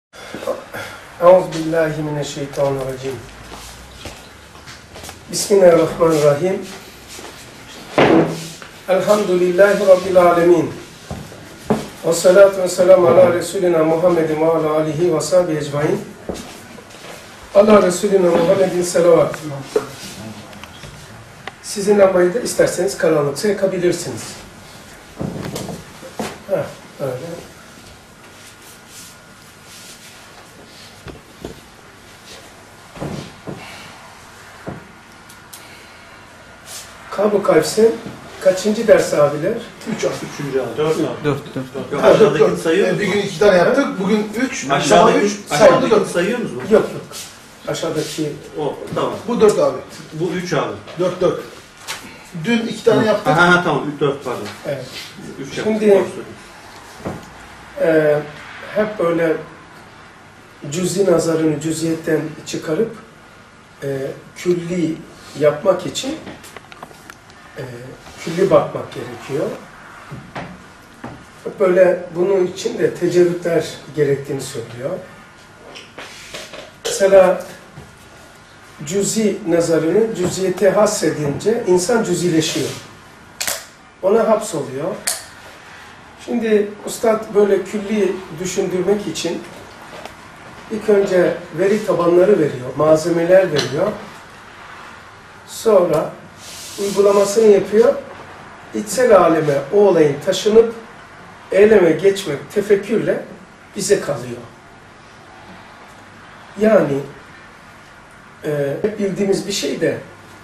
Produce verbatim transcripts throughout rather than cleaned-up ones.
Euzubillahimineşşeytanirracim. Bismillahirrahmanirrahim. Elhamdülillahi Rabbil alemin. Ve salatu ve selamu ala Resulina Muhammedin ve ala alihi ve sahibi ecmain. Allah Resulina Muhammedin selavat. Sizin lambayı da isterseniz karanlıksa yakabilirsiniz. Heh, öyle. Kab-ı Kavs'in kaçıncı ders abiler? Üç abi. Üçüncü abi. Dört abi. Dört, dört. Yok, aşağıdakini sayıyor Ee, musunuz? bir gün iki tane yaptık, bugün üç, Aşağıdaki, üç, sonra aşağıdakini dört. sayıyor musunuz? Yok yok. Aşağıdaki O, tamam. Bu dört abi. Bu üç abi. Dört, dört. Dün iki tane yaptık. Ha, ha tamam. Üç, dört pardon. evet. Üç Şimdi- yaptık. Ee, hep böyle cüzi nazarını cüziyetten çıkarıp e, külli yapmak için e, külli bakmak gerekiyor. Hep böyle bunun için de tecerrütler gerektiğini söylüyor. Mesela cüzi nazarını cüziyete hasredince insan cüzileşiyor. Ona hapsoluyor. Şimdi Üstad böyle külli düşündürmek için ilk önce veri tabanları veriyor, malzemeler veriyor. Sonra uygulamasını yapıyor. İçsel aleme o olayın taşınıp eyleme geçmek tefekkürle bize kalıyor. Yani e, hep bildiğimiz bir şey de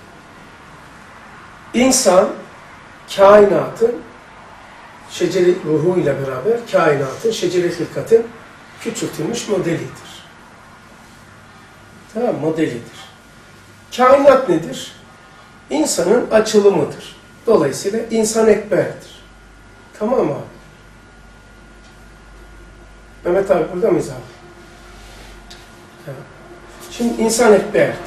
insan kainatın şeceri ruhuyla beraber kainatın, şeceri hilkatın küçültülmüş modelidir. Tamam, modelidir. Kainat nedir? İnsanın açılımıdır. Dolayısıyla insan ekberdir. Tamam mı abi? Mehmet abi burada mıyız abi? Evet. Şimdi insan ekberdir.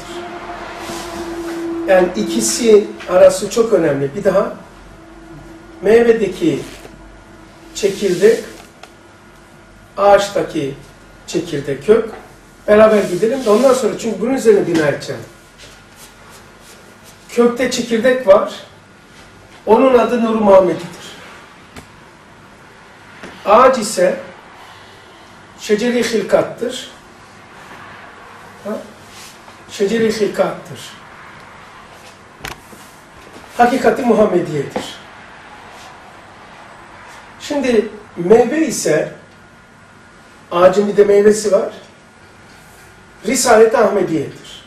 Yani ikisi arası çok önemli. Bir daha meyvedeki çekirdek, ağaçtaki çekirdek kök. Beraber gidelim de ondan sonra, çünkü bunun üzerine bina edeceğim. Kökte çekirdek var. Onun adı Nur-u Muhammedi'dir. Ağaç ise şeceri hilkattır. Şeceri hilkattır. Hakikati Muhammediye'dir. Şimdi meyve ise, ağacın bir de meyvesi var. Risalet-i Ahmediye'dir.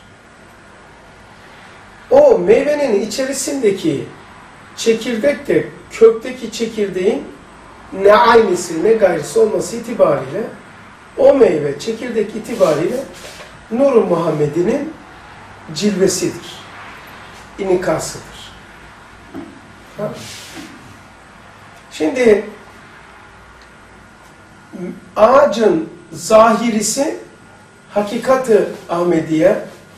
O meyvenin içerisindeki çekirdek de kökteki çekirdeğin ne aynısı ne gayrısı olması itibariyle o meyve çekirdek itibariyle Nur-u Muhammedi'nin cilvesidir. İnikasıdır. Ha? Şimdi ağacın zahirisi hakikat-ı Ahmediye,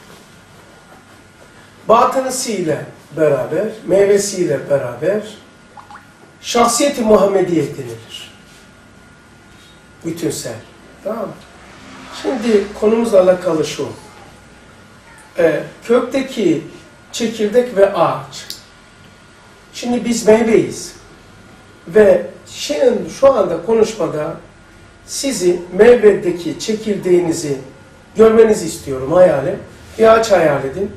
batınısıyla beraber, meyvesiyle beraber şahsiyet-i Muhammediye denilir. Bütünsel. Tamam mı? Şimdi konumuzla alakalı şu. Ee, kökteki çekirdek ve ağaç. Şimdi biz meyveyiz. Ve şimdi şu anda konuşmada sizin meyvedeki çekirdeğinizi görmenizi istiyorum, hayalim. Bir ağaç hayal edin.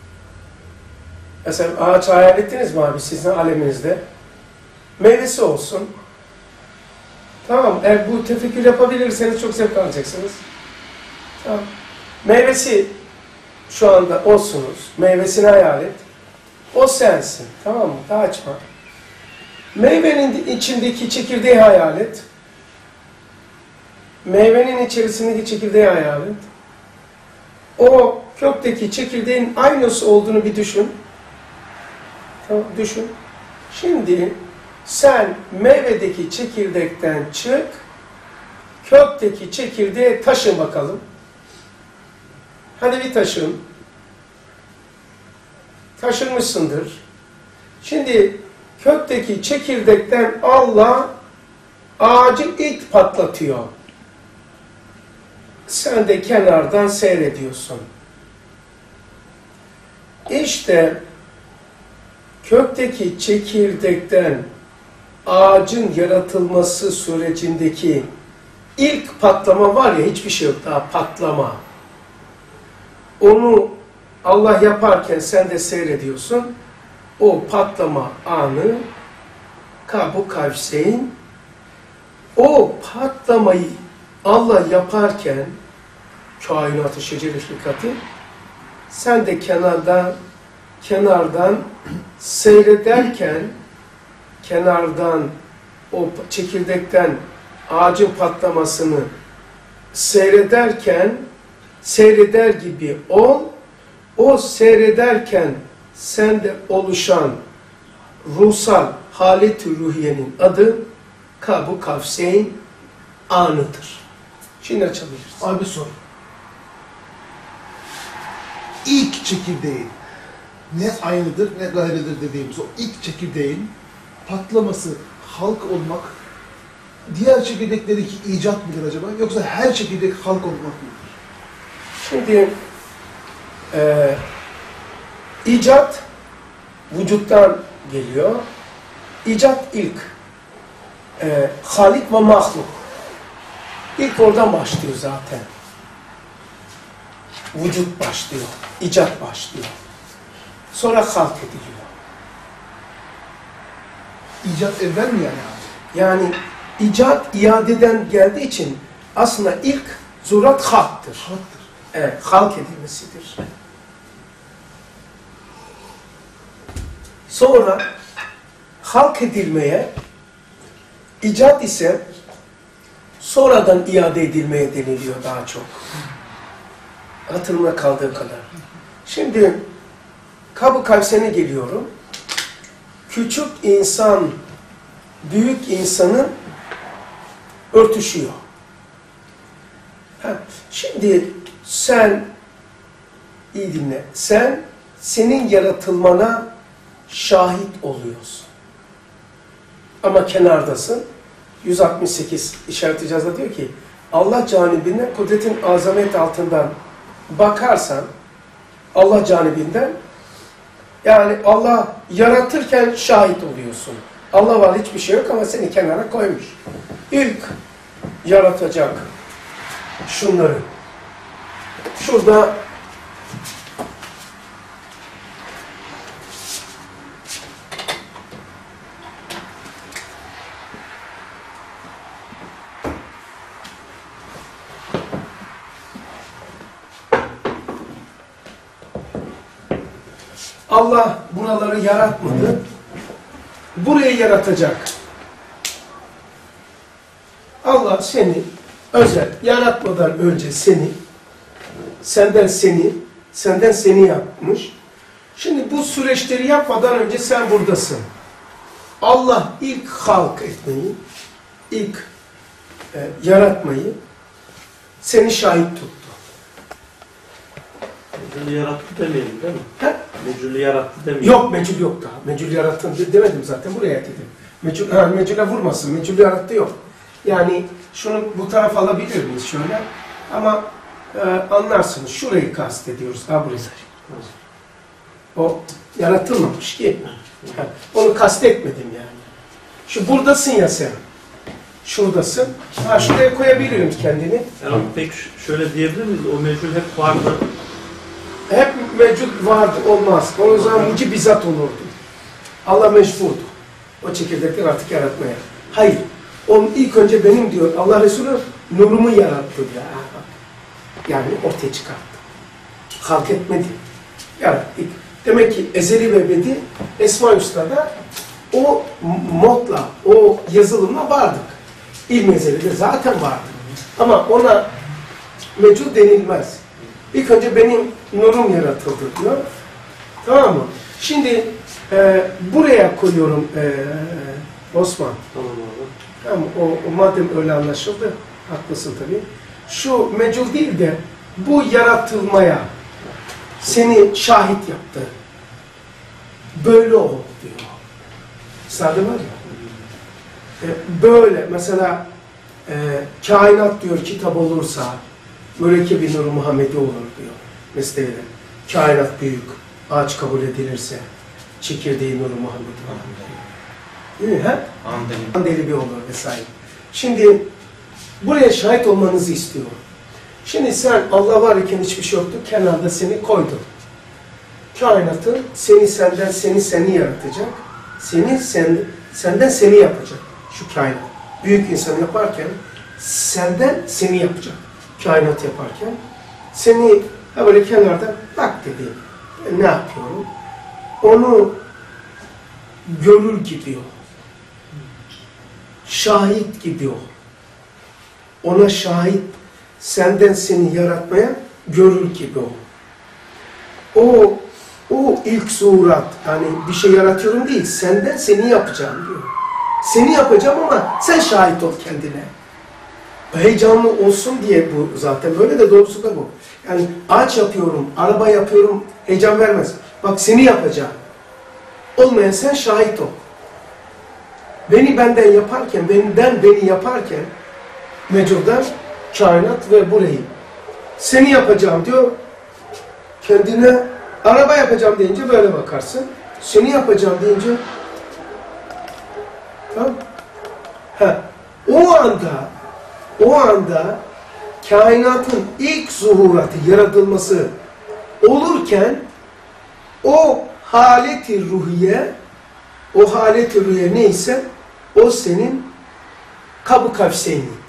Mesela ağaç hayal ettiniz mi abi sizin aleminizde? Meyvesi olsun. Tamam, eğer bu tefekkür yapabilirseniz çok zevk alacaksınız. Tamam. Meyvesi şu anda olsunuz. Meyvesini hayal et. O sensin. Tamam mı? Daha açma. Meyvenin içindeki çekirdeği hayal et. Meyvenin içerisindeki çekirdeği hayal et. O kökteki çekirdeğin aynısı olduğunu bir düşün. Tamam, düşün. Şimdi sen meyvedeki çekirdekten çık, kökteki çekirdeğe taşın bakalım. Hadi bir taşın. Taşınmışsındır. Şimdi kökteki çekirdekten Allah ağacı ilk patlatıyor. sen de kenardan seyrediyorsun. İşte kökteki çekirdekten ağacın yaratılması sürecindeki ilk patlama var ya, hiçbir şey yok daha, patlama. Onu Allah yaparken sen de seyrediyorsun. O patlama anı, Kab-ı Kavseyn, o patlamayı Allah yaparken, kainatı şeceri hilkati, sen de kenardan kenardan seyrederken, kenardan o çekirdekten ağacın patlamasını seyrederken, seyreder gibi ol, o seyrederken sende oluşan ruhsal halet-i ruhiyenin adı Kab-ı Kavseyn anıdır. Şimdi açabiliriz. Abi sor. İlk çekirdeğin ne aynıdır ne gayrıdır dediğimiz o ilk çekirdeğin patlaması halk olmak diğer çekirdeklerinki icat mıdır acaba? Yoksa her çekirdek halk olmak mıdır? Şimdi e, icat vücuttan geliyor. İcat ilk. E, Halik ve mahluk. İlk oradan başlıyor zaten. Vücut başlıyor. İcat başlıyor. Sonra halk ediliyor. İcat evvel mi yani abi? Yani icat iadeden geldiği için aslında ilk zurat halktır. Halktır. Evet, halk edilmesidir. Sonra halk edilmeye, icat ise sonradan iade edilmeye deniliyor daha çok. Hatırımda kaldığı kadar. Şimdi Kab-ı Kavseyn'e geliyorum. Küçük insan, büyük insanın örtüşüyor. Ha, şimdi sen, iyi dinle, sen senin yaratılmana şahit oluyorsun. Ama kenardasın. yüz altmış sekiz işaret-i cazda diyor ki, Allah canibinden, kudretin azamet altından bakarsan, Allah canibinden, yani Allah yaratırken şahit oluyorsun. Allah var, hiçbir şey yok ama seni kenara koymuş. İlk yaratacak şunları. Şurada Allah buraları yaratmadı. Burayı yaratacak. Allah seni özel yaratmadan önce seni, senden seni, senden seni yapmış. Şimdi bu süreçleri yapmadan önce sen buradasın. Allah ilk halk etmeyi, ilk e, yaratmayı seni şahit tuttu. Mecülü yarattı demeyelim değil mi? He? Mecülü yarattı demeyelim. Yok, mecül yok daha. Mecül yarattın demedim zaten, buraya dedim. Mecül, ha, mecüle vurmasın, mecül yarattı yok. Yani şunu bu tarafa alabilir miyiz şöyle? Ama e, anlarsınız, şurayı kastediyoruz, ha burayı. O yaratılmamış ki. Ha, onu kastetmedim yani. Şu buradasın ya sen. Şuradasın. Ha, şuraya koyabilirim kendini. Yani pek şöyle diyebilir miyiz? O mecül hep vardı. Hep mevcut vardı, olmaz. O zaman mucib bizzat olurdu. Allah mecburdu. O çekirdekleri artık yaratmaya. Hayır. Onun ilk önce benim diyor. Allah Resulü nurumu yarattı diyor. Yani ortaya çıkarttı. Halk etmedi. Yarattı. Demek ki ezeli ve ebedi Esma Usta'da o modla, o yazılımla vardık. İlm ezelide zaten vardık. Ama ona mevcut denilmez. İlk önce benim nurum yaratıldı diyor. Tamam mı? Şimdi e, buraya koyuyorum e, Osman. Tamam abi. Tamam, o, o madem öyle anlaşıldı, haklısın tabii. Şu mecul değil de bu yaratılmaya seni şahit yaptı. Böyle ol diyor. Sade var ya. E, böyle mesela e, kainat diyor kitap olursa, mürekkebi nur Muhammedi olur diyor mesleğiyle. Kainat büyük, ağaç kabul edilirse çekirdeği nur Muhammedi olur. Değil mi? He? Andeli bir olur vesaire. Şimdi buraya şahit olmanızı istiyorum. Şimdi sen Allah var iken hiçbir şey yoktu, kenarda seni koydu. Kainatı seni senden, seni seni yaratacak. Seni sen, senden seni yapacak. Şu kainat. Büyük insan yaparken senden seni yapacak. Kainat yaparken seni ha böyle kenarda bak dedi. E, ne yapıyorum? Onu görür gibi ol. Şahit gibi ol. Ona şahit, senden seni yaratmaya görür gibi ol. O o ilk surat, yani bir şey yaratıyorum değil, senden seni yapacağım diyor. Seni yapacağım ama sen şahit ol kendine. Heyecanlı olsun diye bu zaten, böyle de doğrusu da bu. Yani ağaç yapıyorum, araba yapıyorum, heyecan vermez. Bak seni yapacağım. Olmayan sen şahit ol. Beni benden yaparken, benden beni yaparken, mecurdan kainat ve burayı. Seni yapacağım diyor, kendine araba yapacağım deyince böyle bakarsın. Seni yapacağım deyince tamam. Ha, o anda o anda kainatın ilk zuhuratı, yaratılması olurken o haleti ruhiye o haleti ruhiye neyse o senin kabı kavseynidir.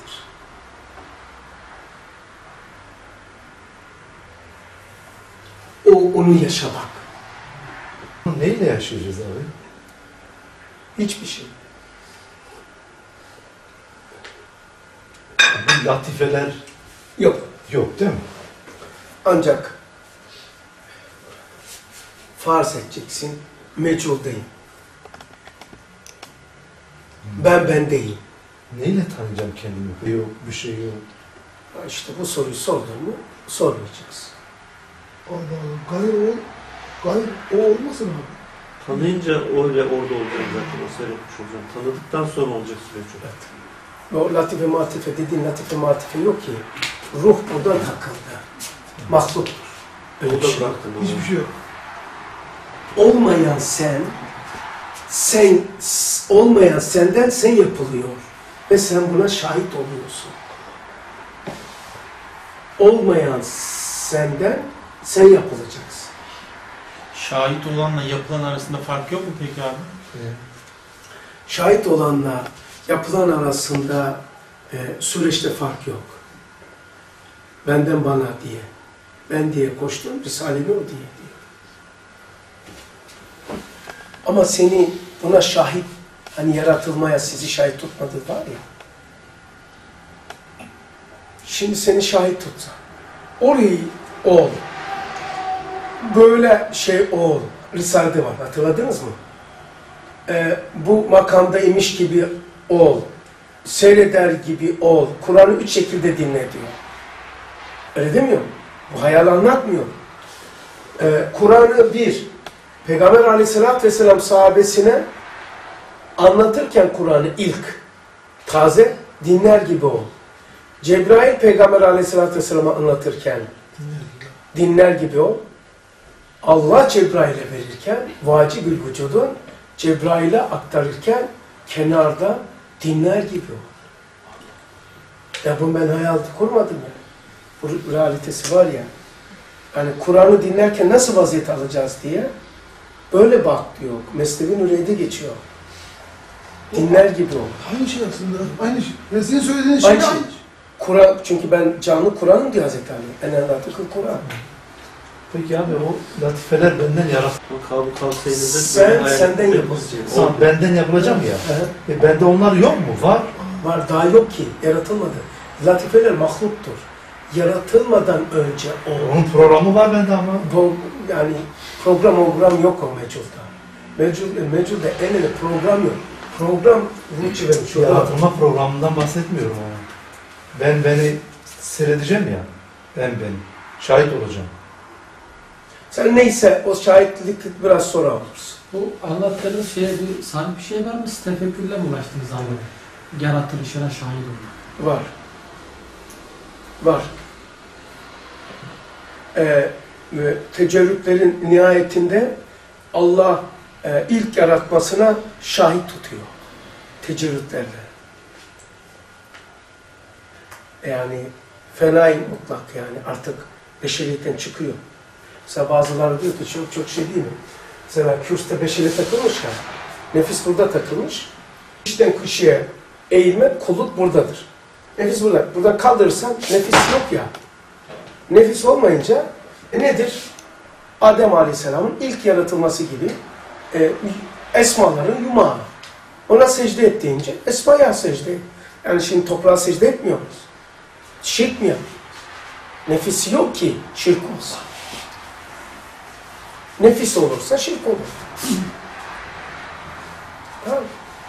O onu yaşa bak. Neyle yaşayacağız abi? Hiçbir şey. Bu latifeler Yok. yok değil mi? Ancak farz edeceksin, meculdeyim. Ben bendeyim. Neyle tanıyacağım kendimi? Yok, bir şey yok. İşte bu soruyu sordun mu sormayacağız. Allah Allah, gayrı o, gayrı o olmasın abi. Tanıyınca öyle orada olacağım zaten, o seyretmiş olacağım. Tanıdıktan sonra olacak süreç o. Evet. O latife matife dediğin latife matife yok ki. Ruh buradan takıldı. Mahluktur. Öyle bir Orada şey yok. bıraktım. onu. Hiçbir şey yok. Olmayan sen, sen olmayan senden sen yapılıyor. Ve sen buna şahit oluyorsun. Olmayan senden sen yapılacaksın. Şahit olanla yapılan arasında fark yok mu peki abi? Evet. Şahit olanla yapılan arasında e, süreçte fark yok. Benden bana diye. Ben diye koştum, Risale-i Nur diye diyor. Ama seni buna şahit, hani yaratılmaya sizi şahit tutmadı var ya. Şimdi seni şahit tutsa. Orayı ol. Böyle şey ol. Risale'de var. Hatırladınız mı? Ee, bu makamda imiş gibi ol. Seyreder gibi ol. Kur'an'ı üç şekilde dinle diyor. Öyle demiyor. Bu hayal anlatmıyor. Ee, Kur'an'ı bir, Peygamber Aleyhisselatü Vesselam sahabesine anlatırken Kur'an'ı ilk, taze, dinler gibi ol. Cebrail Peygamber Aleyhisselatü Vesselam'a anlatırken dinler gibi ol. Allah Cebrail'e verirken, vacib-ül vücudun Cebrail'e aktarırken kenarda dinler gibi ol. Ya bunu ben hayalde kurmadım ya. Bu realitesi var ya. Yani Kur'an'ı dinlerken nasıl vaziyet alacağız diye böyle bak diyor. Mesnevi Nuriye'de geçiyor. Dinler gibi ol. Aynı şey aslında. Aynı şey. Ben senin söylediğin şey Aynı aynı şey. şey. Kur'an, çünkü ben canlı Kur'an'ım diyor Hazreti Ali. En natıkıl Kur'an. Peki abi o latifeler benden yarat. O kabı kavseyinizde Sen senden yapılacak. Tamam, benden yapılacağım ya. Hı. E bende onlar yok mu? Var. Var, daha yok ki. Yaratılmadı. Latifeler mahluktur. Yaratılmadan önce o. Onun programı var bende ama. Bu, yani program program yok o meculda. Mecul, meculda en önemli program yok. Program bunun için vermiş. Yaratılma programından bahsetmiyorum ama. Ben beni seyredeceğim ya. Ben beni. Şahit olacağım. Sen neyse o şahitlik biraz sonra olursun. Bu anlattığınız şeye bir sahip bir şey var mı? Siz tefekkürle mi uğraştınız abi? Yaratılışına şahit olmak. Var. Var. e, tecerrütlerin nihayetinde Allah e, ilk yaratmasına şahit tutuyor. Tecerrütlerle. Yani fenai mutlak yani artık beşeriyetten çıkıyor. Mesela bazıları diyor ki çok çok şey değil mi? Mesela kürste beşeri takılmış ya. Nefis burada takılmış. İçten kışıya eğilme, kulluk buradadır. Nefis burada. Burada kaldırırsan nefis yok ya. Nefis olmayınca e nedir? Adem Aleyhisselam'ın ilk yaratılması gibi e, esmaların yumağı. Ona secde et deyince esmaya secde et. Yani şimdi toprağa secde etmiyoruz. Şirk mi yapıyor? Nefisi yok ki şirk olsa. Nefis olursa şirk olur. Tamam.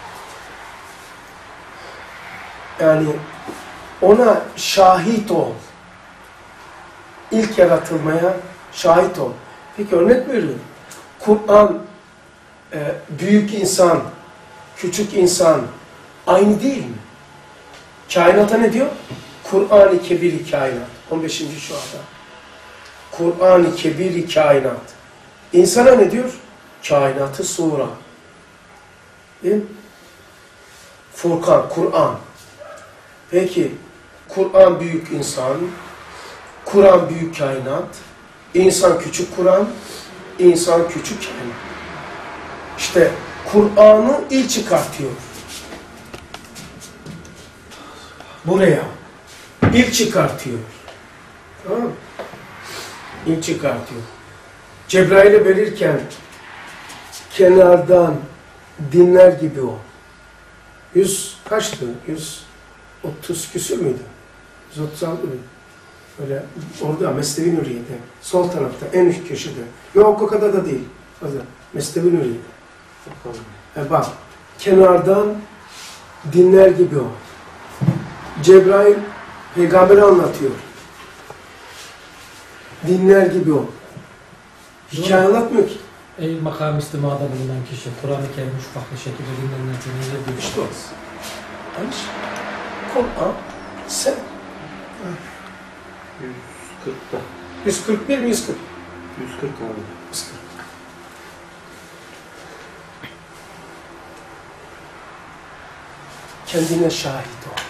Yani ona şahit ol. İlk yaratılmaya şahit ol. Peki örnek veriyorum. Kur'an, e, büyük insan, küçük insan aynı değil mi? Kainata ne diyor? Kur'an-ı Kebir-i Kainat. on beşinci şu anda. Kur'an-ı Kebir-i Kainat. İnsana ne diyor? Kainatı sura. Değil mi? Furkan, Kur'an. Peki, Kur'an büyük insan, Kur'an büyük kainat, insan küçük Kur'an, insan küçük kainat. İşte Kur'an'ı ilk çıkartıyor. Buraya. İlk çıkartıyor. Tamam mı? İlk çıkartıyor. Cebrail'e verirken kenardan dinler gibi o. Yüz kaçtı? Yüz otuz küsür müydü? Yüz otuz altı mıydı? Öyle orada Mesnevi Nuriye'de. Sol tarafta, en üst köşede. Yok o kadar da değil. Fazla. Mesnevi Nuriye'de. E bak, kenardan dinler gibi o. Cebrail peygamberi anlatıyor. Dinler gibi o. Hikaye anlatmıyor ki. Ey makam istimada bulunan kişi, Kur'an-ı Kerim üç farklı şekilde dinlenirken neler diyor? İşte olsun. Yanlış. Kur'an sen. yüz kırkta. yüz kırk bir mi yüz kırk? yüz kırk abi. yüz kırk. Kendine şahit ol.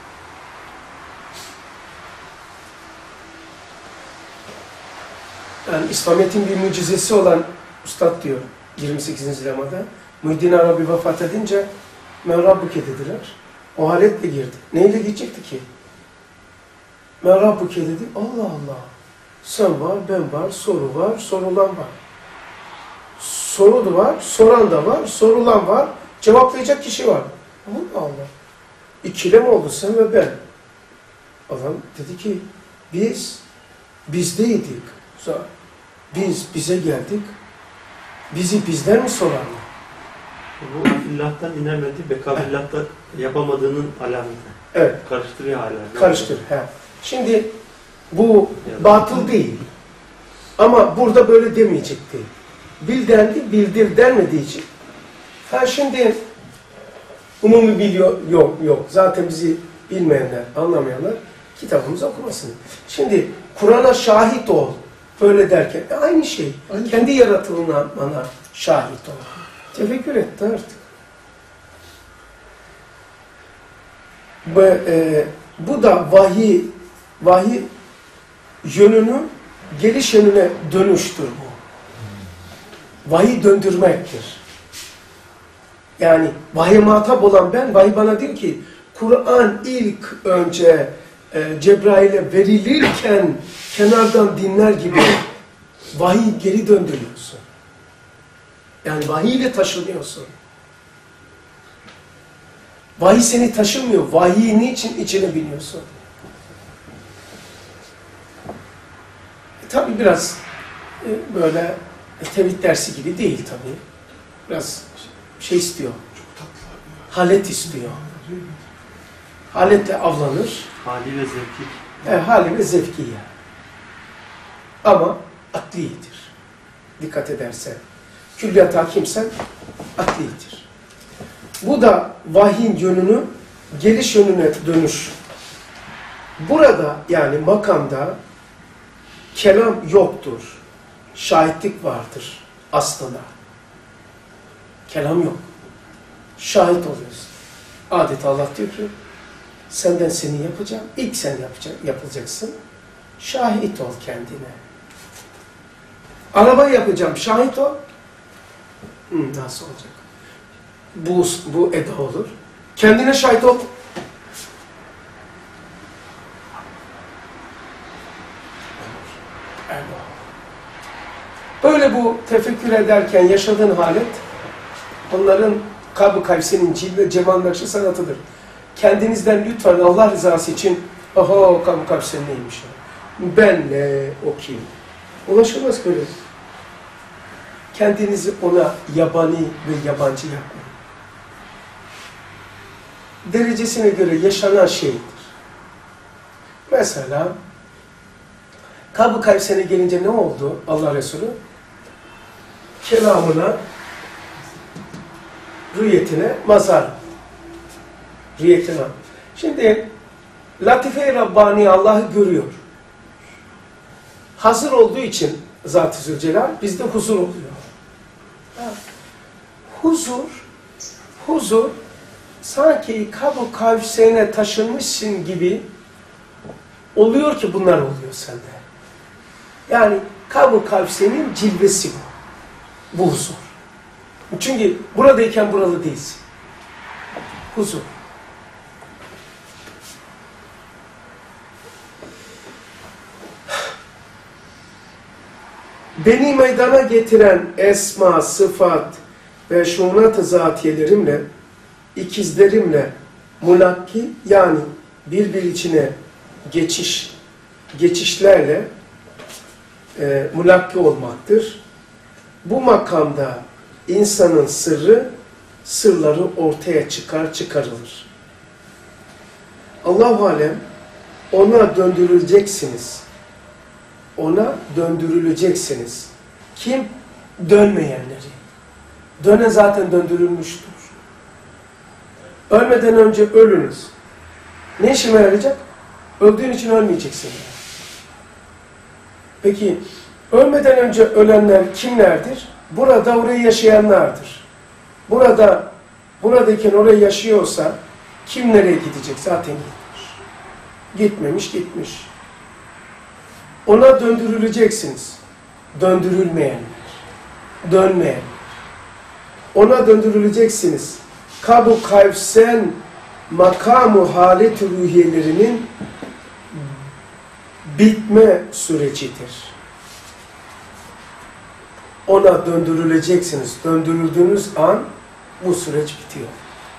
Yani İslamiyet'in bir mucizesi olan Üstad diyor yirmi sekizinci lemada. Muhyiddin Arabi vefat edince Men Rabbuke dediler. O haletle girdi. Neyle gidecekti ki? Men Rabbuke dedi. Allah Allah. Sen var, ben var, soru var, sorulan var. Soru da var, soran da var, sorulan var, cevaplayacak kişi var. Allah Allah. İkilem oldu sen ve ben. Adam dedi ki biz bizdeydik. Biz bize geldik. Bizi bizden mi sorarlar? Bu illah'tan inemedi, bekabillah'ta yapamadığının alameti. Evet. Karıştırıyor hala. Karıştır. He. Şimdi bu batıl değil. Ama burada böyle demeyecekti. Bil dendi, bildir denmediği için. Ha şimdi umumi biliyor, yok yok. Zaten bizi bilmeyenler, anlamayanlar kitabımızı okumasın. Şimdi Kur'an'a şahit ol. Böyle derken e, aynı şey. Aynı Kendi yaratılığına bana şahit ol. Tefekkür etti artık. Bu, e, bu da vahiy, vahiy yönünü geliş yönüne dönüştür bu. Vahiy döndürmektir. Yani vahiy muhatap olan ben, vahiy bana diyor ki Kur'an ilk önce e, Cebrail'e verilirken kenardan dinler gibi vahiy geri döndürüyorsun. Yani vahiy ile taşınıyorsun. Vahiy seni taşımıyor. Vahiy niçin içine biniyorsun? E, tabii biraz e, böyle e, tevhid dersi gibi değil tabii. Biraz şey istiyor. Halet istiyor. Haletle avlanır. Hali ve zevki. E, hali ve zevkiye. Ama aklidir. Dikkat edersen. Külliyat hakimsen aklidir. Bu da vahyin yönünü geliş yönüne dönüş. Burada yani makamda kelam yoktur. Şahitlik vardır aslında. Kelam yok. Şahit oluyorsun. Adeta Allah diyor ki, senden seni yapacağım, ilk sen yapacak, yapılacaksın. Şahit ol kendine. Araba yapacağım, şahit ol. Hı, nasıl olacak? Bu, bu eda olur. Kendine şahit ol. Böyle bu tefekkür ederken yaşadığın halet, onların Kab-ı Kavse'nin cilve cemal nakşi sanatıdır. Kendinizden lütfen Allah rızası için, aha Kab-ı Kavse neymiş ya? Ben ne, o kim? Ulaşılmaz böyle. Kendinizi ona yabani ve yabancı yapmayın. Derecesine göre yaşanan şeydir. Mesela Kab-ı Kavse'ne gelince ne oldu Allah Resulü? Kelamına, rüyetine mazhar. Rüyetine. Şimdi Latife-i Rabbani Allah'ı görüyor. Hazır olduğu için Zat-ı Zülcelal bizde huzur oluyor. Ha. Huzur, huzur sanki Kab-ı Kavse'ne taşınmışsın gibi oluyor ki bunlar oluyor sende. Yani Kab-ı Kavse'nin cilvesi bu. Bu huzur. Çünkü buradayken buralı değilsin. Huzur. Beni meydana getiren esma, sıfat ve şunat-ı zatiyelerimle, ikizlerimle mulakki, yani birbir içine geçiş, geçişlerle e, mulakki olmaktır. Bu makamda insanın sırrı, sırları ortaya çıkar, çıkarılır. Allah-u Alem, ona döndürüleceksiniz. Ona döndürüleceksiniz. Kim? Dönmeyenleri. Döne zaten döndürülmüştür. Ölmeden önce ölünüz. Ne işime yarayacak? Öldüğün için ölmeyeceksin. Peki, ölmeden önce ölenler kimlerdir? Burada orayı yaşayanlardır. Burada, buradayken orayı yaşıyorsa, kim nereye gidecek? Zaten gitmiş. Gitmemiş, gitmiş. Ona döndürüleceksiniz. Döndürülmeyenler. Dönmeyenler. Ona döndürüleceksiniz. Kab-ı Kavsen makam-ı halet-i ruhiyelerinin bitme sürecidir. Ona döndürüleceksiniz. Döndürüldüğünüz an bu süreç bitiyor.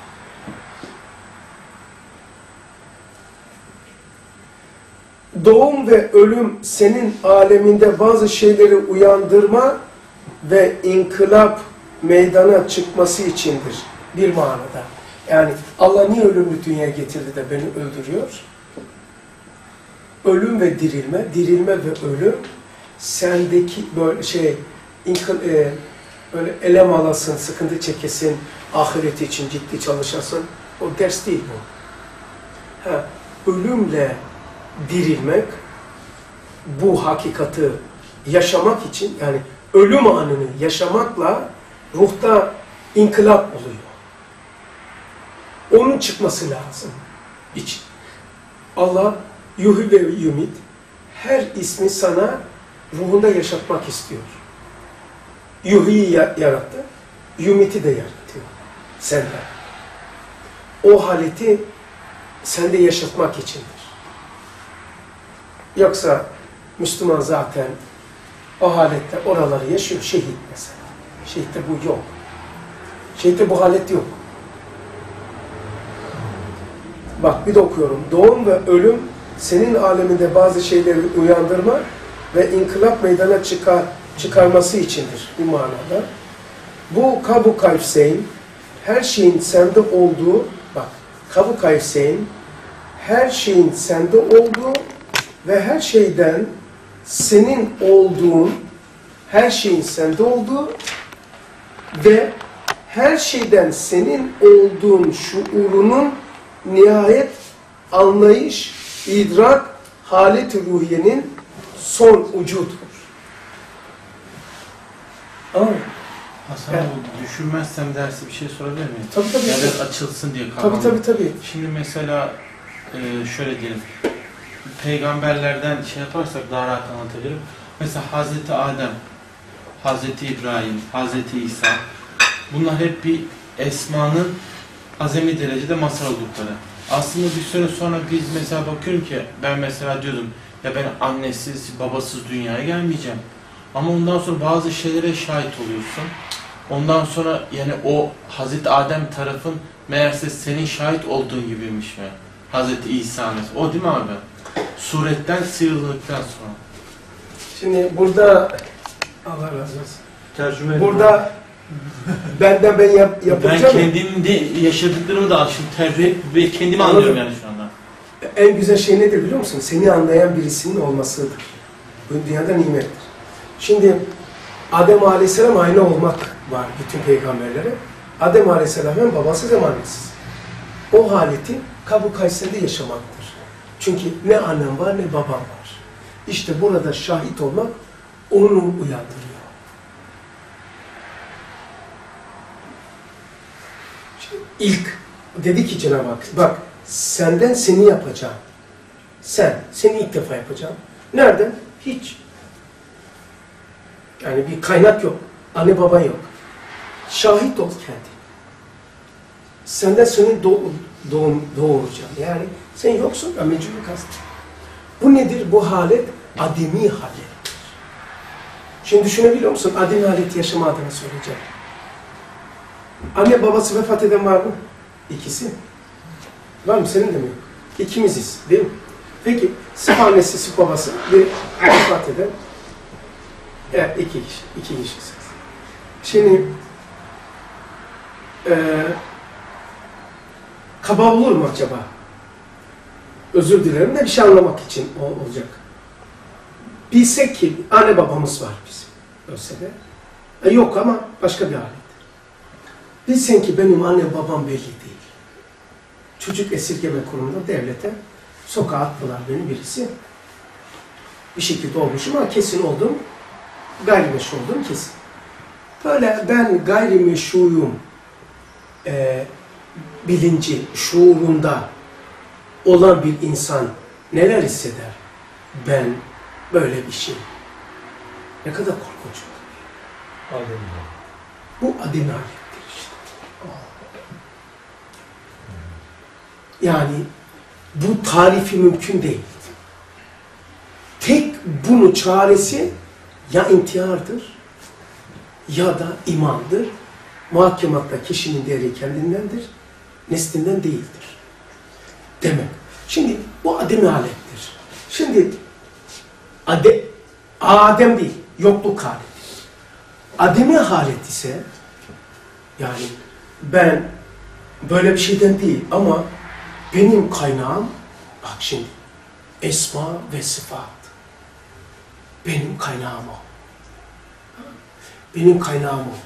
Doğum ve ölüm senin aleminde bazı şeyleri uyandırma ve inkılap meydana çıkması içindir. Bir manada. Yani Allah niye ölümlü dünyaya getirdi de beni öldürüyor? Ölüm ve dirilme, dirilme ve ölüm sendeki böyle şey, inkıl, e, böyle elem alasın, sıkıntı çekesin, ahireti için ciddi çalışasın. O ders değil bu. Ha, ölümle dirilmek, bu hakikati yaşamak için, yani ölüm anını yaşamakla ruhta inkılap oluyor. Onun çıkması lazım. için. Allah yuhyi ve yumit, her ismi sana ruhunda yaşatmak istiyor. Yuhyi'yi yarattı, yumit'i de yaratıyor senden. O haleti sende yaşatmak içindir. Yoksa Müslüman zaten o halette oraları yaşıyor, şehit mesela. Şehitte bu yok. Şehitte bu halet yok. Bak bir de okuyorum. Doğum ve ölüm senin aleminde bazı şeyleri uyandırma ve inkılap meydana çıkar, çıkarması içindir bu manada. Bu Kab-ı Kavseyn, her şeyin sende olduğu, bak Kab-ı Kavseyn, her şeyin sende olduğu ve her şeyden senin olduğun, her şeyin sende olduğu ve her şeyden senin olduğun şuurunun nihayet anlayış, idrak, halet-i ruhiyenin son ucudur. Ama Hasan Evet. abi düşünmezsem dersi bir şey sorabilir miyim? tabii tabii. Ya biraz açılsın diye Tabii kafam. tabii tabii. Şimdi mesela e, şöyle diyelim. Peygamberlerden şey yaparsak daha rahat anlatabilirim. Mesela Hazreti Adem, Hazreti İbrahim, Hazreti İsa, bunlar hep bir esmanın azami derecede mazhar oldukları. Aslında bir süre sonra biz mesela bakıyorum ki ben mesela diyordum ya ben annesiz, babasız dünyaya gelmeyeceğim. Ama ondan sonra bazı şeylere şahit oluyorsun. Ondan sonra yani o Hazreti Adem tarafın meğerse senin şahit olduğun gibiymiş mi? Hazreti İsa mesela. O değil mi abi? Suretten sıyrıldıktan sonra. Şimdi burada Allah razı olsun. Tercüme edin. Burada benden ben yap, Ben yapacağım. ya. kendim de yaşadıklarımı da şimdi tercih ve kendimi Anladım. anlıyorum yani şu anda. En güzel şey nedir biliyor musun? Seni anlayan birisinin olmasıdır. Bu dünyada nimettir. Şimdi Adem Aleyhisselam aynı olmak var bütün peygamberlere. Adem Aleyhisselam'ın babası emanesiz. O haleti Kabu Kayser'de yaşamaktır. Çünkü ne annem var ne babam var. İşte burada şahit olmak onu uyandırıyor. Şimdi ilk dedi ki Cenab-ı Hak, bak senden seni yapacağım. Sen, seni ilk defa yapacağım. Nereden? Hiç. Yani bir kaynak yok. Anne baba yok. Şahit ol kendi. Senden seni doğ doğum, doğuracağım. Yani sen yoksun ya mecbur kastım. Bu nedir? Bu halet ademi halettir. Şimdi düşünebiliyor musun? Ademi haleti yaşama adına söyleyeceğim. Anne babası vefat eden var mı? İkisi. Var mı? Senin de mi yok? İkimiziz. Değil mi? Peki sıf annesi, sıf babası ve vefat eden evet, iki kişi. iki kişisiniz. Şimdi e, kaba olur mu acaba? Özür dilerim de bir şey anlamak için olacak. Bilsek ki anne babamız var bizim. Ölse de. E, yok ama başka bir alet. Bilsen ki benim annem babam belli değil. Çocuk esirgeme kurumunda devlete sokağa attılar beni birisi. Bir şekilde olmuşum ama kesin oldum. Gayrimeşru olduğum kesin. Böyle ben gayrimeşruyum e, bilinci, şuurunda olan bir insan neler hisseder? Ben böyle bir şey. Ne kadar korkunç. Bu ademi halettir işte. Yani bu tarifi mümkün değil. Tek bunun çaresi ya intihardır ya da imandır. Muhakematta kişinin değeri kendindendir, neslinden değildir. Demek. Şimdi bu ademi halettir. Şimdi ade, Adem değil, yokluk haleti. Ademi halet ise yani ben böyle bir şeyden değil ama benim kaynağım bak şimdi esma ve sıfat. Benim kaynağım o. Benim kaynağım o.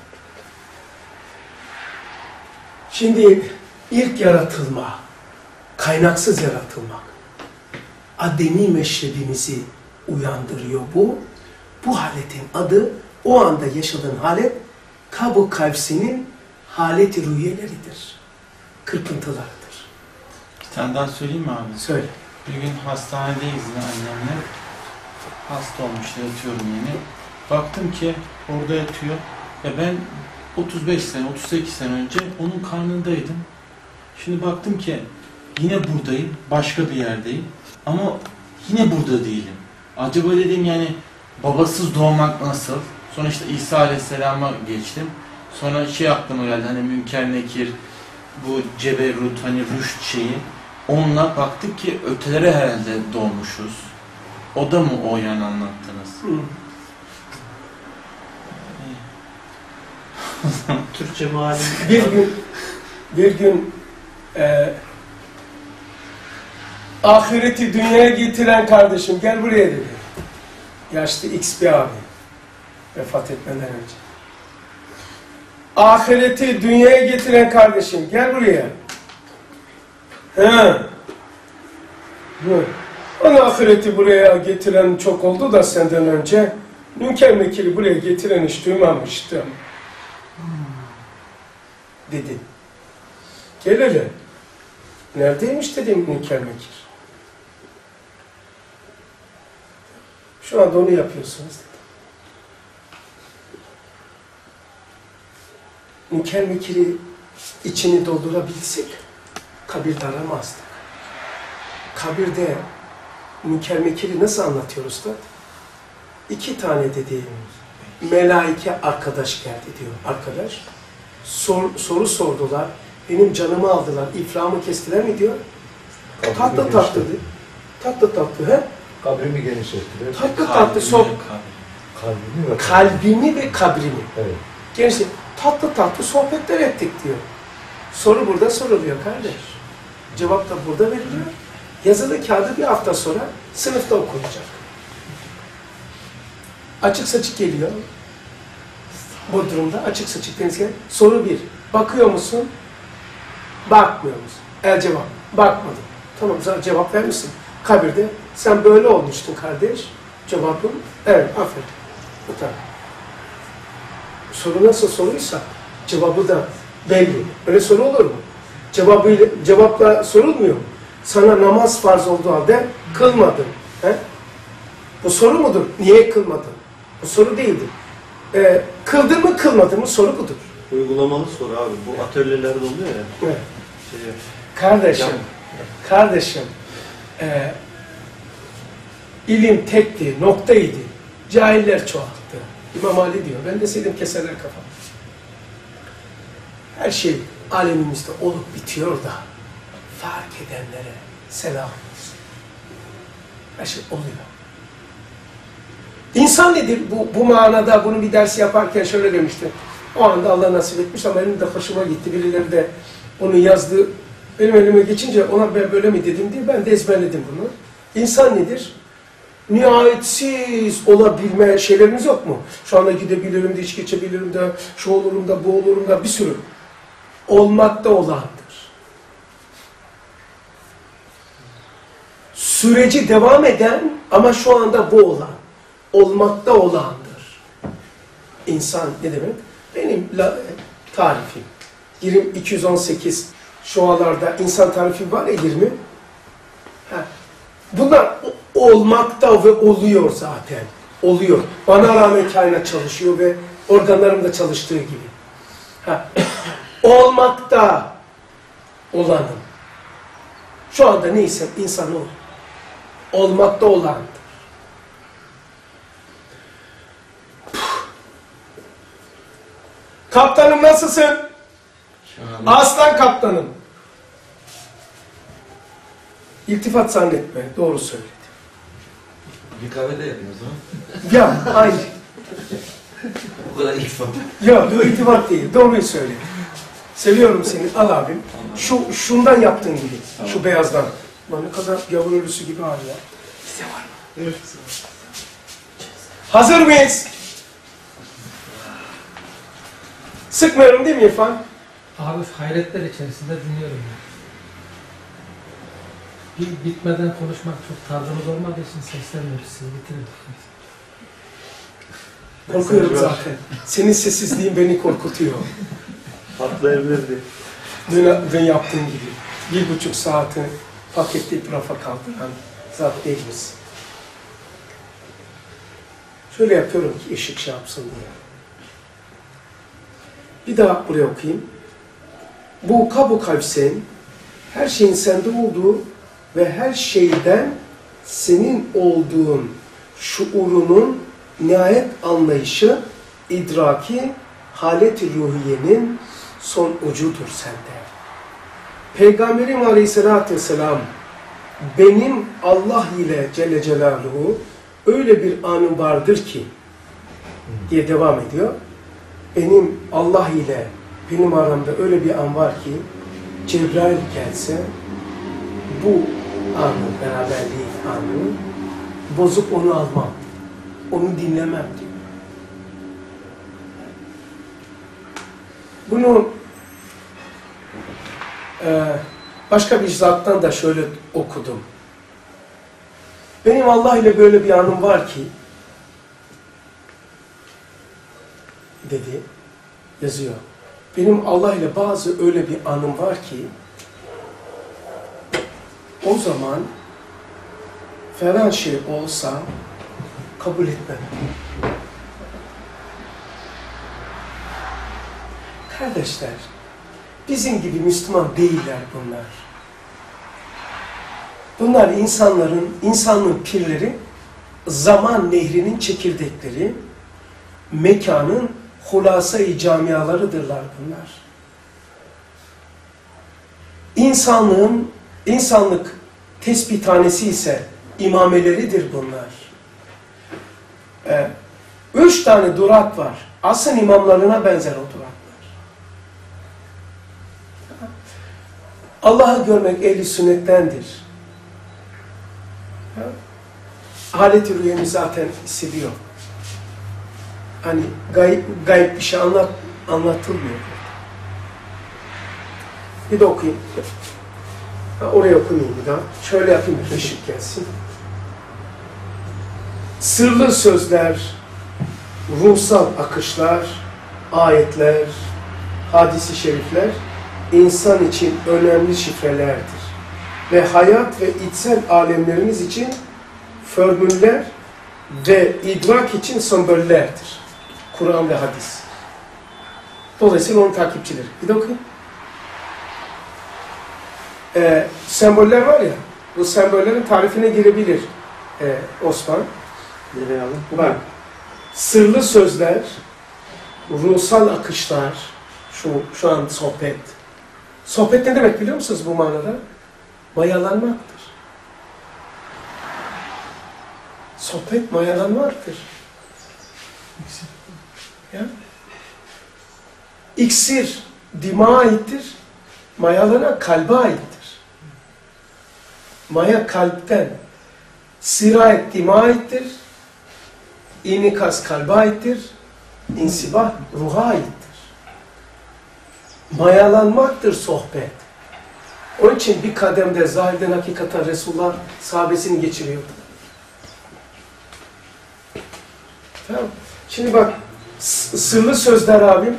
Şimdi ilk yaratılma, kaynaksız yaratılmak, ademi meşrebimizi uyandırıyor bu. Bu haletin adı, o anda yaşadığın halet, Kab-ı Kavsi'nin haleti rüyeleridir. Kırpıntılarıdır. Bir tane daha söyleyeyim mi abi? Söyle. Bir gün hastanedeyiz yine annemle. Hasta olmuş, yatıyorum yeni. Baktım ki orada yatıyor. Ya ben otuz beş sene, otuz sekiz sene önce onun karnındaydım. Şimdi baktım ki yine buradayım, başka bir yerdeyim. Ama yine burada değilim. Acaba dedim yani babasız doğmak nasıl? Sonra işte İsa Aleyhisselam'a geçtim. Sonra şey aklıma geldi hani Münker Nekir, bu Ceberrut hani rüşt şeyi. Onunla baktık ki ötelere herhalde doğmuşuz. O da mı o yani anlattınız? Hı. Türkçe malum. Bir gün, bir gün e, ahireti dünyaya getiren kardeşim gel buraya dedi. Yaşlı X bir abi. Vefat etmeden önce. Ahireti dünyaya getiren kardeşim gel buraya. He. Hı. Bana ahireti buraya getiren çok oldu da senden önce Münker Nekir'i buraya getiren hiç duymamıştım. Dedi. Gel hele. Neredeymiş dedim Münker Nekir. Şu anda onu yapıyorsunuz dedi. Münker Nekir'i içini doldurabilsek kabirde aramazdık. Kabirde Münker Nekir'i nasıl anlatıyoruz da? İki tane dedi melaike arkadaş geldi diyor. Arkadaş sor, soru sordular. Benim canımı aldılar. İframı kestiler mi diyor. Kabrimi Tatlı tatlı dedi. Tatlı tatlı he? Kabrimi genişlettiler. Tatlı tatlı sohbet. Kalbimi ve Kalbimi ve kabrimi. Evet. Gençler tatlı tatlı sohbetler ettik diyor. Soru burada soruluyor kardeş. Cevap da burada veriliyor. Yazılı kağıdı bir hafta sonra sınıfta okunacak. Açık saçık geliyor. Bu durumda açık saçık deniz geliyor. Soru bir. Bakıyor musun? Bakmıyor musun? El cevap. Bakmadım. Tamam sana cevap vermişsin. Kabirde sen böyle olmuştun kardeş. Cevabın evet aferin. Bu tabi. Soru nasıl soruysa cevabı da belli. Öyle soru olur mu? Cevabıyla, cevapla sorulmuyor mu? Sana namaz farz olduğu halde kılmadın. He? Bu soru mudur? Niye kılmadın? Bu soru değildir. Ee, kıldın mı kılmadın mı soru budur. Uygulamalı soru abi. Bu atölyelerde oluyor ya. Evet. Şey, Kardeşim, Ya. kardeşim, e, ilim tekti, noktaydı. Cahiller çoğalttı. İmam Ali diyor, ben deseydim keserler kafamı. Her şey alemimizde olup bitiyor da fark edenlere selam olsun. Her şey oluyor. İnsan nedir? Bu, bu manada bunu bir ders yaparken şöyle demiştim. O anda Allah nasip etmiş ama benim de hoşuma gitti. Birileri de onu yazdı. Benim elime geçince ona ben böyle mi dedim diye ben de ezberledim bunu. İnsan nedir? Nihayetsiz olabilme şeylerimiz yok mu? Şu anda gidebilirim de, hiç geçebilirim de, şu olurum da, bu olurum da bir sürü. Olmakta olandır. Süreci devam eden ama şu anda bu olan. Olmakta olandır. İnsan ne demek? Benim la, tarifim. yirmi iki yüz on sekiz şualarda insan tarifi var ya yirmi. Ha. Bunlar olmakta ve oluyor zaten. Oluyor. Bana rağmen kainat çalışıyor ve organlarım da çalıştığı gibi. Ha. Olmakta olanım. Şu anda neysem insan ol. Olmakta olandır. Kaptanım nasılsın? Aslan kaptanım. İltifat zannetme. Doğru söyledi. Bir kahve de yapayım o zaman. Ya hayır. O kadar iltifat. Ya iltifat değil. Doğruyu söyle. Seviyorum seni. Al abim. Şu şundan yaptığın gibi. Tamam. Şu beyazdan. Lan ne kadar yavru ölüsü gibi ağır ya. Bize var mı? Evet. Hazır mıyız? Sıkmıyorum değil mi İrfan? Abi hayretler içerisinde dinliyorum ya. Bir bitmeden konuşmak çok tarzımız olmadığı için seslenmiyoruz. Siz bitirin. Korkuyorum zaten. Senin sessizliğin beni korkutuyor. patlayabilirdi. Dün, dün yaptığın gibi. Bir buçuk saati paketleyip rafa kaldıran zat değiliz. Şöyle yapıyorum ki ışık şey yapsın diye. Bir daha buraya okuyayım. Bu kabu kalpsen, her şeyin sende olduğu ve her şeyden senin olduğun şuurunun nihayet anlayışı, idraki, halet-i ruhiyenin son ucudur sende. Peygamberim Aleyhisselatü Vesselam, benim Allah ile Celle Celaluhu öyle bir anım vardır ki, diye devam ediyor. Benim Allah ile benim aramda öyle bir an var ki, Cebrail gelse, bu anı, beraberliği anı, bozup onu almam, onu dinlemem diyor. Bunu e, başka bir zattan da şöyle okudum. Benim Allah ile böyle bir anım var ki dedi, yazıyor. Benim Allah ile bazı öyle bir anım var ki o zaman falan şey olsa kabul etmem. Kardeşler, bizim gibi Müslüman değiller bunlar. Bunlar insanların, insanlığın pirleri, zaman nehrinin çekirdekleri, mekanın hulasa-i camialarıdırlar bunlar. İnsanlığın, insanlık tespithanesi ise imameleridir bunlar. Ee, üç tane durak var. Asıl imamlarına benzer o duraklar. Allah'ı görmek ehli sünnettendir. Halet-i rüyemi zaten hissediyor. Hani gayb, gayb bir şey anlat, anlatılmıyor. Bir de okuyayım. Ha, oraya okumayayım bir daha. Şöyle yapayım, ışık gelsin. Sırlı sözler, ruhsal akışlar, ayetler, hadis-i şerifler insan için önemli şifrelerdir. Ve hayat ve içsel alemlerimiz için formüller ve idrak için sembollerdir. Kur'an ve hadis. Dolayısıyla onun takipçileri. Bir de okuyayım. Ee, semboller var ya, bu sembollerin tarifine girebilir ee, Osman. Nereye alalım? Bak, sırlı sözler, ruhsal akışlar, şu, şu an sohbet. Sohbet ne demek biliyor musunuz bu manada? Mayalanmaktır. Sohbet mayalanmaktır. Ya? İksir dima aittir, mayalanan kalbe aittir. Maya kalpten, sirayet dima aittir, inikas kalbe aittir, insibah ruha aittir. Mayalanmaktır sohbet. Onun için bir kademde zahirden hakikata Resulullah sahabesini geçiriyordu. Tamam. Şimdi bak, sırlı sözler abim,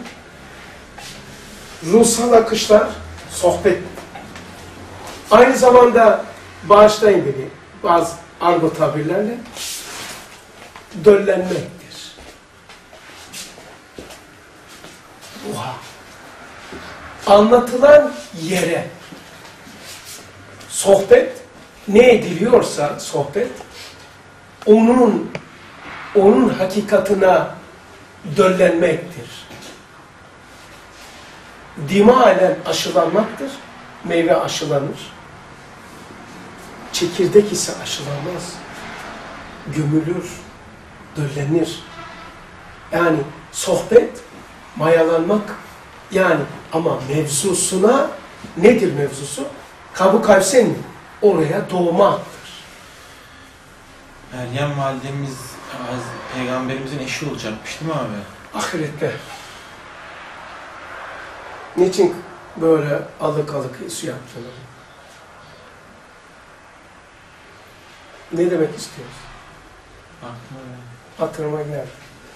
ruhsal akışlar, sohbet. Aynı zamanda bağışlayın beni bazı argo tabirlerle döllenmektir. Oha. Anlatılan yere sohbet ne ediliyorsa sohbet onun onun hakikatına döllenmektir. Dimalen aşılanmaktır. Meyve aşılanır. Çekirdek ise aşılanmaz. Gömülür, döllenir. Yani sohbet, mayalanmak yani ama mevzusuna nedir mevzusu? Kabu Kavsen mi? Oraya doğmaktır. Meryem validemiz Peygamberimizin eşi olacakmış değil mi abi? Ahirette. Niçin böyle alık alık su yaptılar? Ne demek istiyoruz? Hatırıma geldi.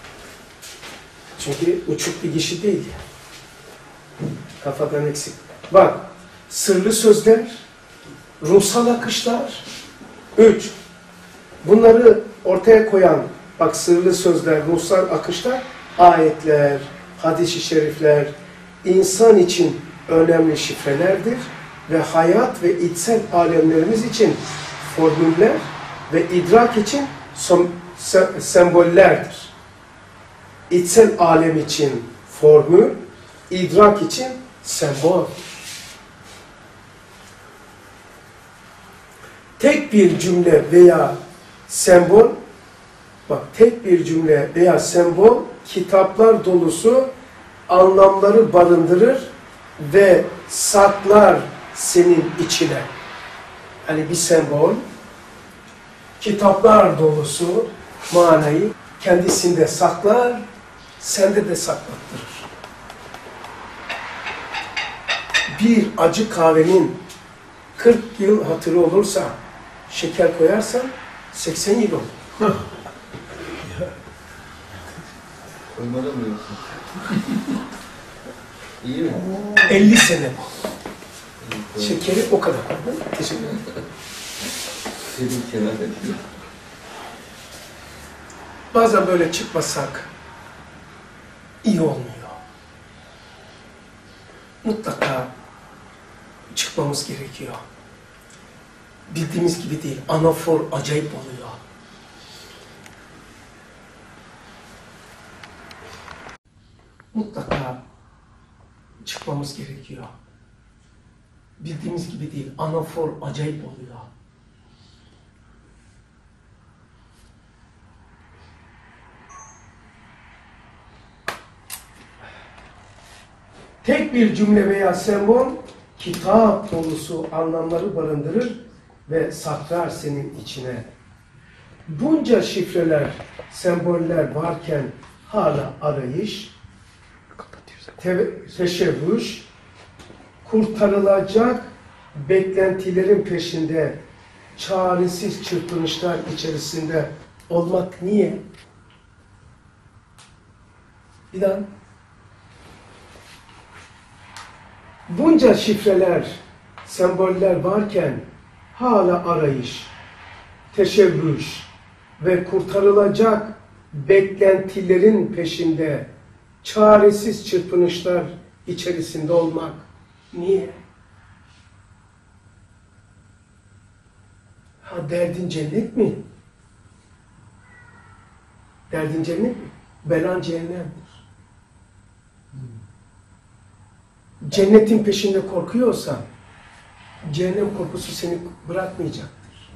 Çünkü uçuk bir kişi değil. Kafadan eksik. Bak, sırlı sözler, ruhsal akışlar, üç. Bunları ortaya koyan, bak sırlı sözler, ruhsal akışlar, ayetler, hadis-i şerifler, insan için önemli şifrelerdir ve hayat ve içsel alemlerimiz için formüller ve idrak için sembollerdir. İçsel alem için formül, idrak için sembol. Tek bir cümle veya sembol, bak tek bir cümle veya sembol kitaplar dolusu anlamları barındırır ve saklar senin içine. Hani bir sembol, kitaplar dolusu manayı kendisinde saklar, sende de saklattırır. Bir acı kahvenin kırk yıl hatırı olursa, şeker koyarsan seksen yıl oldu. Ölmeden mi yoksun? İyi mi? elli sene. Şekeri o kadar. Teşekkür ederim. Senin kenarda. Bazen böyle çıkmasak iyi olmuyor. Mutlaka çıkmamız gerekiyor. Bildiğimiz gibi değil. Anafor acayip oluyor. Mutlaka çıkmamız gerekiyor. Bildiğimiz gibi değil. Anafor acayip oluyor. Tek bir cümle veya sembol kitap dolusu anlamları barındırır ve saklar senin içine. Bunca şifreler, semboller varken hala arayış, te teşebbüs, kurtarılacak beklentilerin peşinde, çaresiz çırpınışlar içerisinde olmak niye? Bir daha. Bunca şifreler, semboller varken hala arayış, teşebbüs ve kurtarılacak beklentilerin peşinde çaresiz çırpınışlar içerisinde olmak niye? Ha derdin cennet mi? Derdin cennet mi? Belan cehennemdir. Cennetin peşinde korkuyorsan, cehennem korkusu seni bırakmayacaktır.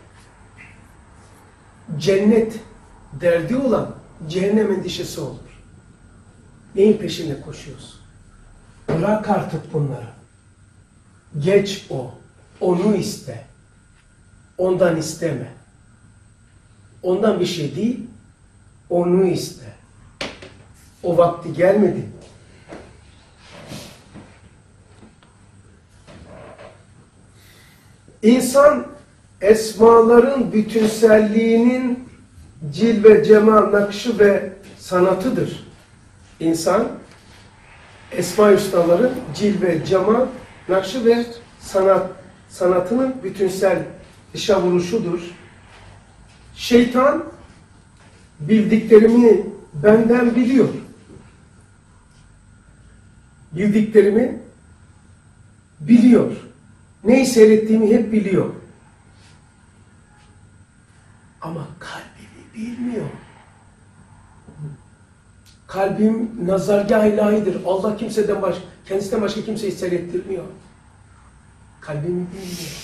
Cennet derdi olan cehennem endişesi olur. Neyin peşinde koşuyorsun? Bırak artık bunları. Geç o. Onu iste. Ondan isteme. Ondan bir şey değil, onu iste. O vakti gelmedi. İnsan esmaların bütünselliğinin cilve, cemal, nakşı ve sanatıdır. İnsan esma-i hüsnaların cilve, cemal, nakşı ve sanat sanatının bütünsel dışa vuruşudur. Şeytan bildiklerimi benden biliyor. Bildiklerimi biliyor. Neyi seyrettiğimi hep biliyor. Ama kalbimi bilmiyor. Kalbim nazargâh ilahidir. Allah kimseden başka, kendisinden başka kimseyi seyrettirmiyor. Kalbimi bilmiyor.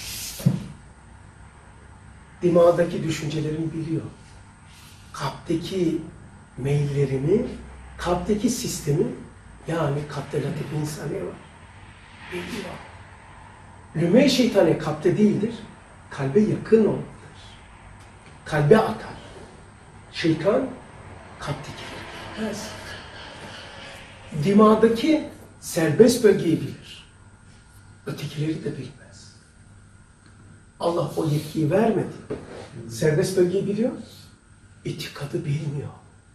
Dimağdaki düşüncelerimi biliyor. Kalpteki meyillerimi, kalpteki sistemi, yani kalpte latif insaniye var. Biliyor. Lüme-i şeytani kalpte değildir, kalbe yakın olmalıdır. Kalbe atar. Şeytan kalptekileri bilmez. Dimağdaki serbest bölgeyi bilir. Ötekileri de bilmez. Allah o yetkiyi vermedi. Serbest bölgeyi biliyor, itikadı bilmiyor.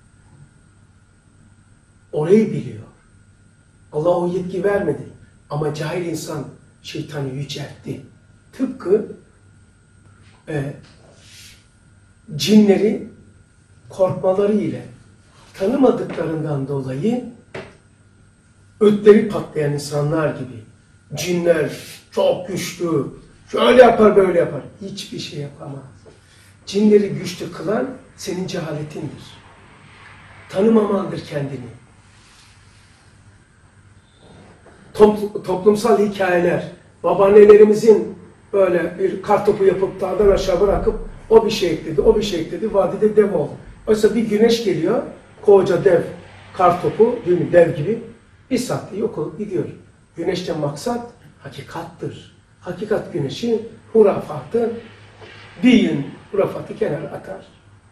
Orayı biliyor. Allah o yetkiyi vermedi. Ama cahil insan şeytanı yüceltti. Tıpkı e, cinleri korkmaları ile tanımadıklarından dolayı ötleri patlayan insanlar gibi. Cinler çok güçlü, şöyle yapar böyle yapar. Hiçbir şey yapamaz. Cinleri güçlü kılan senin cehaletindir. Tanımamandır kendini. Toplumsal hikayeler, babaannelerimizin böyle bir kartopu yapıp dağdan aşağı bırakıp o bir şey ekledi, o bir şey ekledi, vadide dev oldu. Oysa bir güneş geliyor, koca dev kartopu, dev gibi bir saatte yok olup gidiyor. Güneşten maksat hakikattır. Hakikat güneşi, hurafatı, din hurafatı kenara atar.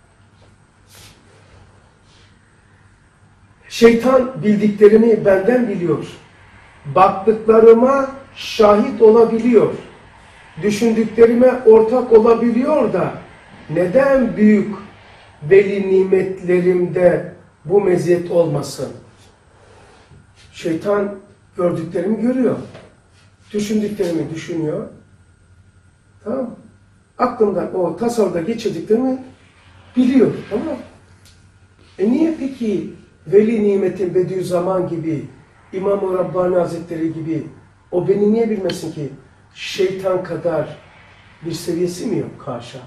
Şeytan bildiklerimi benden biliyor. Baktıklarıma şahit olabiliyor. Düşündüklerime ortak olabiliyor da neden büyük veli nimetlerimde bu meziyet olmasın? Şeytan gördüklerimi görüyor. Düşündüklerimi düşünüyor. Tamam mı? Aklımdan o tasavvurda geçirdiklerimi biliyor. Tamam mı? E niye peki Veli Nimet'in Bediüzzaman gibi, İmam-ı Rabbani Hazretleri gibi o beni niye bilmesin ki? Şeytan kadar bir seviyesi mi yok? Haşa.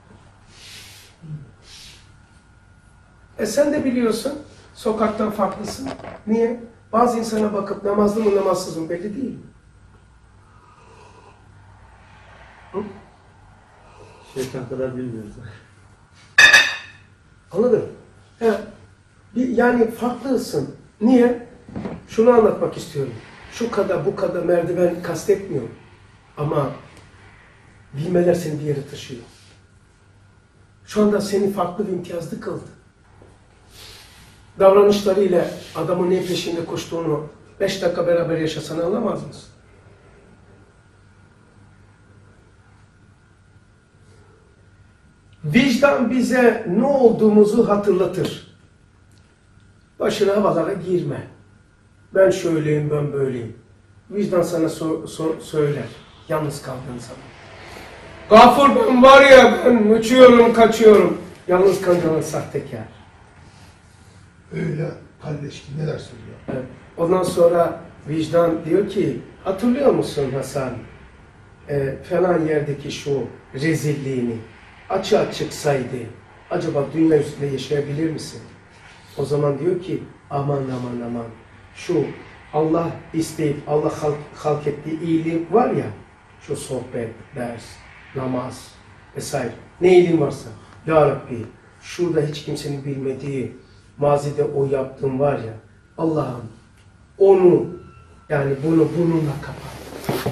E sen de biliyorsun, sokaktan farklısın. Niye? Bazı insana bakıp namazlı mı namazsız mı belli değil. Hı? Şeytan kadar bilmiyoruz. Anladın mı? He, bir, yani farklısın. Niye? Şunu anlatmak istiyorum. Şu kadar bu kadar merdiven kastetmiyorum. Ama bilmeler seni bir yere taşıyor. Şu anda seni farklı bir imtiyazlı kıldı. Davranışlarıyla adamın ne peşinde koştuğunu beş dakika beraber yaşasan anlamaz mısın? Vicdan bize ne olduğumuzu hatırlatır. Başına havalara girme. Ben şöyleyim, ben böyleyim. Vicdan sana so so söyler. Yalnız kaldığın zaman. Gafur ben var ya, ben uçuyorum, kaçıyorum. Yalnız kaldığın sahtekar. Öyle kardeş ki neler söylüyor. Evet. Ondan sonra vicdan diyor ki, hatırlıyor musun Hasan? E, falan yerdeki şu rezilliğini açığa çıksaydı, acaba dünya üstünde yaşayabilir misin? O zaman diyor ki, aman aman aman, şu Allah isteyip Allah halk, halk ettiği iyiliği var ya, şu sohbet, ders, namaz vesaire, ne iyiliğin varsa, Ya Rabbi, şurada hiç kimsenin bilmediği, mazide o yaptığım var ya, Allah'ım onu, yani bunu bununla kapat.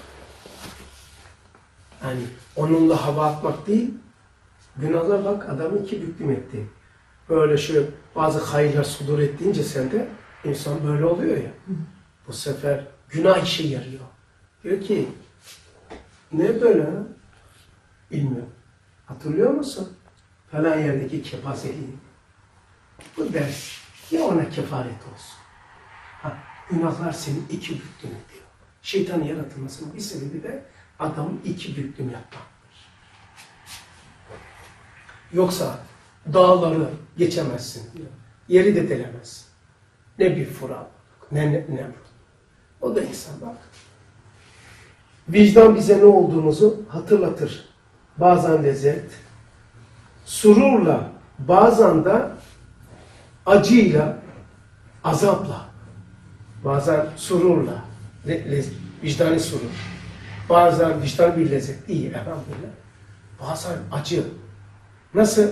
Yani onunla hava atmak değil, günahlar bak adamı iki büklüm etti. Böyle şu bazı hayırlar sudur ettiğince sende insan böyle oluyor ya. Bu sefer günah işe yarıyor. Diyor ki ne böyle ha? Bilmiyorum. Hatırlıyor musun? Falan yerdeki kepazeliği. Bu ders ya ona kefaret olsun. Ha, günahlar seni iki büklüm ediyor. Şeytanın yaratılmasının bir sebebi de adamı iki büklüm yapmaktır. Yoksa dağları geçemezsin diyor. Yeri de delemezsin. Ne bir Fırat, ne ne ne. O da insan bak. Vicdan bize ne olduğumuzu hatırlatır. Bazen lezzet, sururla, bazen de acıyla, azapla, bazen sururla, le, le, vicdani surur. Bazen vicdan bir lezzet, iyi elhamdülillah. Bazen acı. Nasıl?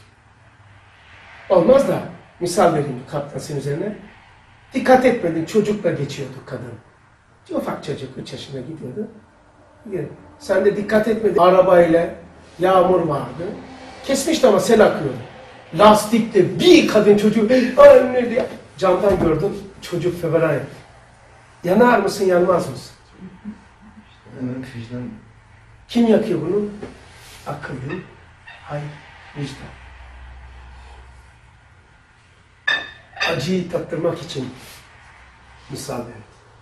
Olmaz da, misal vereyim kaptansın üzerine. Dikkat etmedin, çocukla geçiyordu kadın. Ufak çocuk, üç yaşında gidiyordu. Sen de dikkat etmedin, arabayla yağmur vardı. Kesmişti ama sel akıyordu. Lastikle bir kadın çocuğu, anne diye camdan gördüm, çocuk feveran etti. Yanar mısın, yanmaz mısın? Hemen vicdan. Kim yakıyor bunu? Akıl değil. Hayır, vicdan. Acıyı tattırmak için misal verin.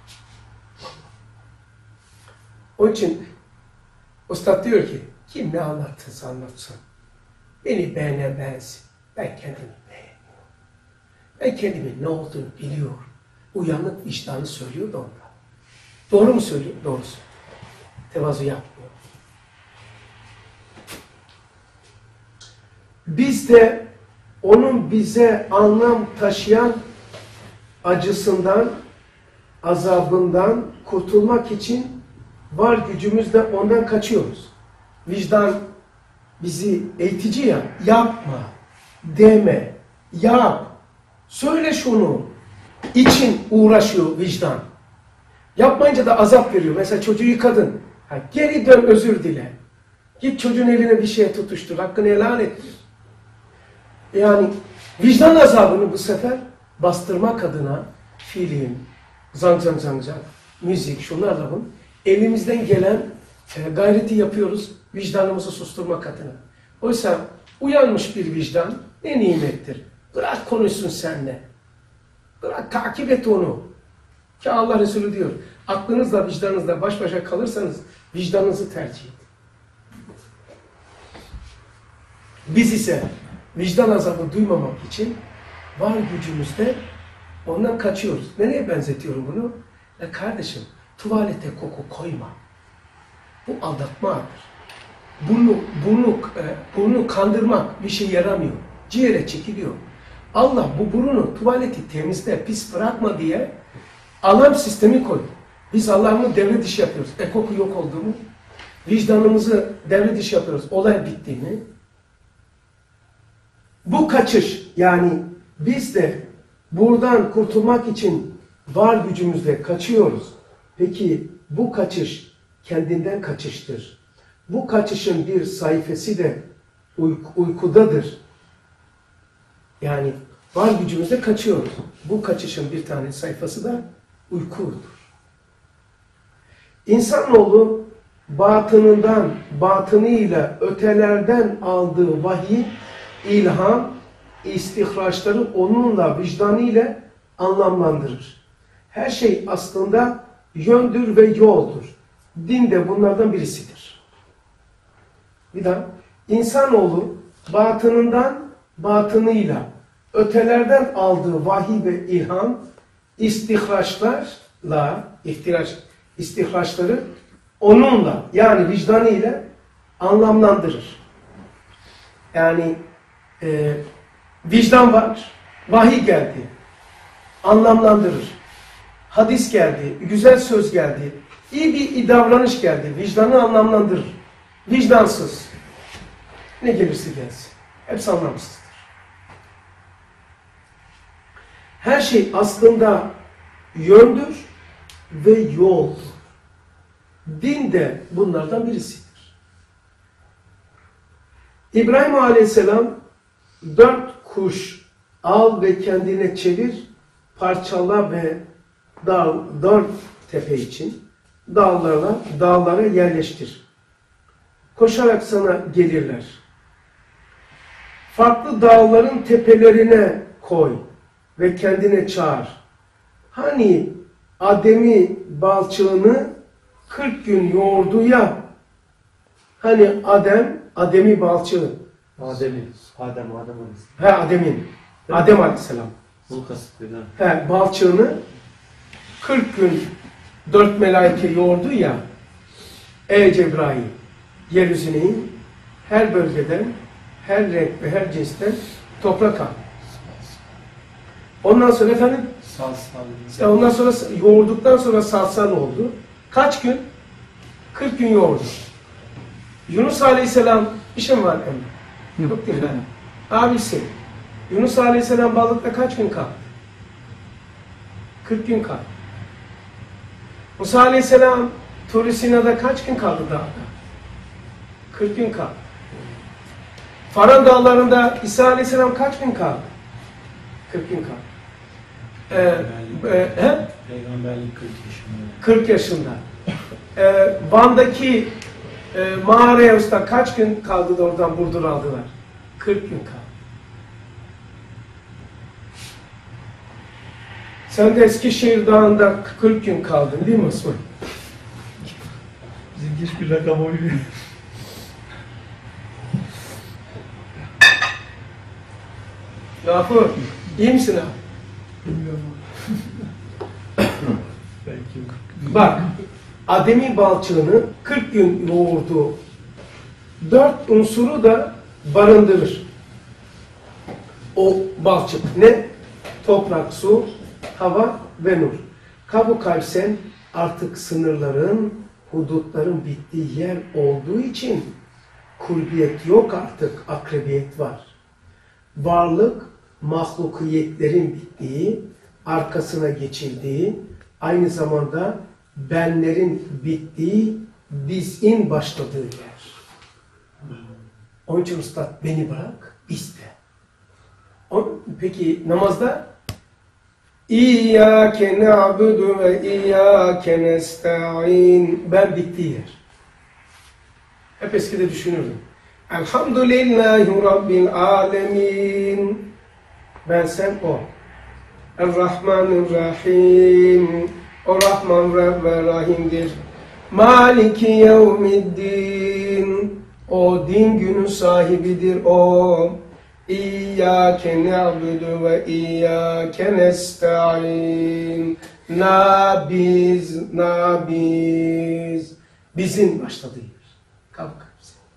Onun için Üstad diyor ki, kim ne anlattıysa anlatsın. Beni beğenemez. Ben kendimi beğeniyorum. Ben kendimin ne olduğunu biliyorum. Uyanık vicdanı söylüyor da onda. Doğru mu söylüyor? Doğru söylüyor. Tevazu yapmıyor. Biz de onun bize anlam taşıyan acısından, azabından kurtulmak için var gücümüzle ondan kaçıyoruz. Vicdan bizi eğitici ya, yapma, deme, yap, söyle şunu. İçin uğraşıyor vicdan. Yapmayınca da azap veriyor. Mesela çocuğu yıkadın. Ha, geri dön, özür dile. Git çocuğun eline bir şeye tutuştur, hakkını helal et. Yani vicdan azabını bu sefer bastırmak adına film, zang zang zang zang, müzik, şunlarla bunu elimizden gelen e, gayreti yapıyoruz vicdanımızı susturmak adına. Oysa uyanmış bir vicdan ne nimettir. Bırak konuşsun seninle. Bırak takip et onu. Ki Allah Resulü diyor, aklınızla vicdanınızla baş başa kalırsanız vicdanınızı tercih edin. Biz ise vicdan azabı duymamak için var gücümüzde ondan kaçıyoruz. Nereye benzetiyorum bunu? Ya kardeşim, tuvalete koku koyma. Bu aldatmadır. Bunu, bunu, bunu kandırmak bir şey yaramıyor. Ciğere çekiliyor. Allah bu burunu, tuvaleti temizle, pis bırakma diye alarm sistemi koydu. Biz alarmı devre dışı yapıyoruz. E koku yok oldu mu? Vicdanımızı devre dışı yapıyoruz. Olay bitti mi? Bu kaçış, yani biz de buradan kurtulmak için var gücümüzle kaçıyoruz. Peki bu kaçış kendinden kaçıştır. Bu kaçışın bir sayfası da uyku, uykudadır. Yani var gücümüzle kaçıyoruz. Bu kaçışın bir tane sayfası da uykudur. İnsanoğlu batınından, batınıyla ötelerden aldığı vahiy, ilham, istihraçları onunla, vicdanıyla anlamlandırır. Her şey aslında yöndür ve yoldur. Din de bunlardan birisidir. Bir daha, insanoğlu batınından, batınıyla, ötelerden aldığı vahiy ve ilham, istihraçlarla, ihtiyaç, istihraçları onunla, yani vicdanıyla anlamlandırır. Yani e, vicdan var, vahiy geldi, anlamlandırır. Hadis geldi, güzel söz geldi, iyi bir davranış geldi, vicdanı anlamlandırır. Vicdansız, ne gelirse gelsin, hepsi anlamsızdır. Her şey aslında yöndür ve yoldur. Din de bunlardan birisidir. İbrahim Aleyhisselam dört kuş al ve kendine çevir, parçala ve dağ, dört tepe için dağlara, dağlara yerleştir. Koşarak sana gelirler. Farklı dağların tepelerine koy ve kendine çağır. Hani Adem'i balçığını kırk gün yoğurdu ya, hani Adem, Adem'i balçığı. Adem'i, Adem, Adem Aleyhisselam. He Adem'in, Adem Aleyhisselam. Bunu kasıtlıyor. He, balçığını kırk gün dört melaike yoğurdu ya, ey Cebrail, yeryüzüne in, her bölgeden, her renk ve her cinsten toprak al. Ondan sonra efendim, Salsal. işte ondan sonra yoğurduktan sonra salsal oldu. Kaç gün? kırk gün yoğurdu. Yunus Aleyhisselam, işim var emmi. Yok değil mi? Abisi. Yunus Aleyhisselam balıkta kaç gün kaldı? kırk gün kaldı. Musa Aleyhisselam Tur-i Sina'da kaç gün kaldı dağda? kırk gün kaldı. Faran dağlarında İsa Aleyhisselam kaç gün kaldı? kırk gün kaldı. Ee, e, he? Peygamberlik kırk yaşında. kırk yaşında. Ee, Van'daki e, mağaraya usta kaç gün kaldı da oradan Burdur aldılar? kırk gün kaldı. Sen de Eskişehir Dağı'nda kırk gün kaldın değil mi Osman? Bizim hiçbir rakam uymuyor. Gafur, iyi misin abi? Bilmiyorum. Belki. Bak, Adem'i balçığını kırk gün yoğurdu. Dört unsuru da barındırır. O balçık ne? Toprak, su, hava ve nur. Kabu kalpsen artık sınırların, hudutların bittiği yer olduğu için kurbiyet yok artık, akrebiyet var. Varlık, mahlukiyetlerin bittiği, arkasına geçildiği, aynı zamanda benlerin bittiği, bizin başladığı yer. Onun için Üstad beni bırak, iste. Peki namazda? İyyâke na'budu ve iyyâke nesta'in. Ben bittiği yer. Hep eskide düşünürdüm. Elhamdülillahi Rabbil alemin. Ben sen o. Errahmanirrahim. O Rahman ve Rahim'dir. Maliki yevmiddin. O din günü sahibidir o. İyyâke na'budu ve iyyâke nesta'in. Na biz, na biz. Bizim başladığımız. Kalk.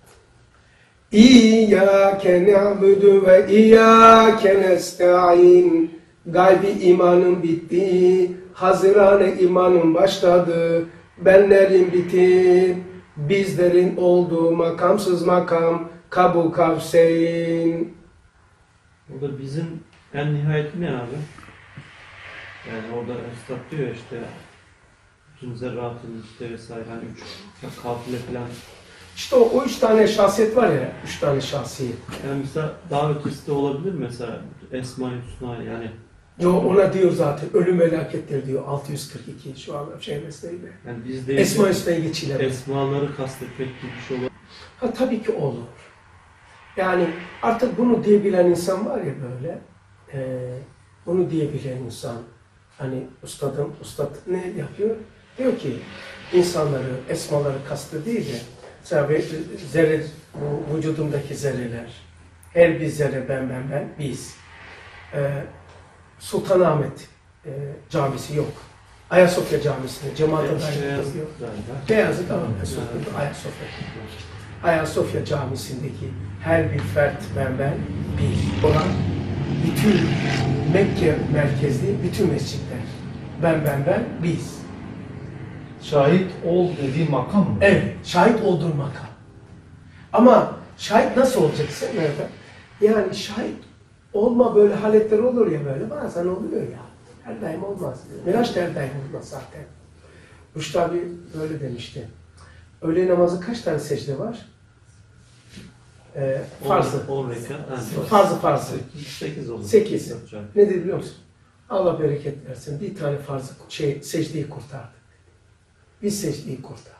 İyyâke na'budu ve iyyâke nesta'in. Kalbi imanın bitti. Hazirane imanın başladı. Benlerin bitir. Bizlerin olduğu makamsız makam. Kabul kavseyn. Burada bizim en nihayeti ne abi? Yani orada Üstad diyor işte bütün zerratın işte vesaire hani üç kafile falan. İşte o, o üç tane şahsiyet var ya, üç tane şahsiyet. Yani mesela daha ötesi de olabilir mi? Mesela Esma-i Hüsna yani. Yo, ona diyor zaten, ölüm felaketleri diyor altı yüz kırk iki şu an şey mesleğiyle. Yani bizde Esma Hüsna'yı geçilemez. esmaları kastetmek gibi bir şey olur. Ha tabii ki olur. Yani artık bunu diyebilen insan var ya böyle, e, bunu diyebilen insan, hani ustadım, ustad ne yapıyor? Diyor ki insanları, esmaları kastı değil de, mesela zerre, bu vücudumdaki zerreler, her bir zerre ben ben ben, biz. E, Sultanahmet e, camisi yok. Ayasofya camisinde, cemaate dair yok. Beyazıt ama Ayasofya. Ayasofya camisindeki her bir fert ben ben bir olan bütün Mekke merkezli bütün mescitler ben ben ben biz. Şahit ol dediği makam mı? Evet, şahit olduğu makam. Ama şahit nasıl olacaksın? Nerede? Yani şahit olma böyle haletler olur ya böyle bazen oluyor ya. Her daim olmaz. Miraç her daim olmaz zaten. Rüştü abi böyle demişti. Öğle namazı kaç tane secde var? Ee, farzı. on rekat. Farzı farzı. sekiz olur. sekiz. Ne dedi biliyor musun? Allah bereket versin. Bir tane farzı şey, secdeyi kurtardı. Bir secdeyi kurtardı.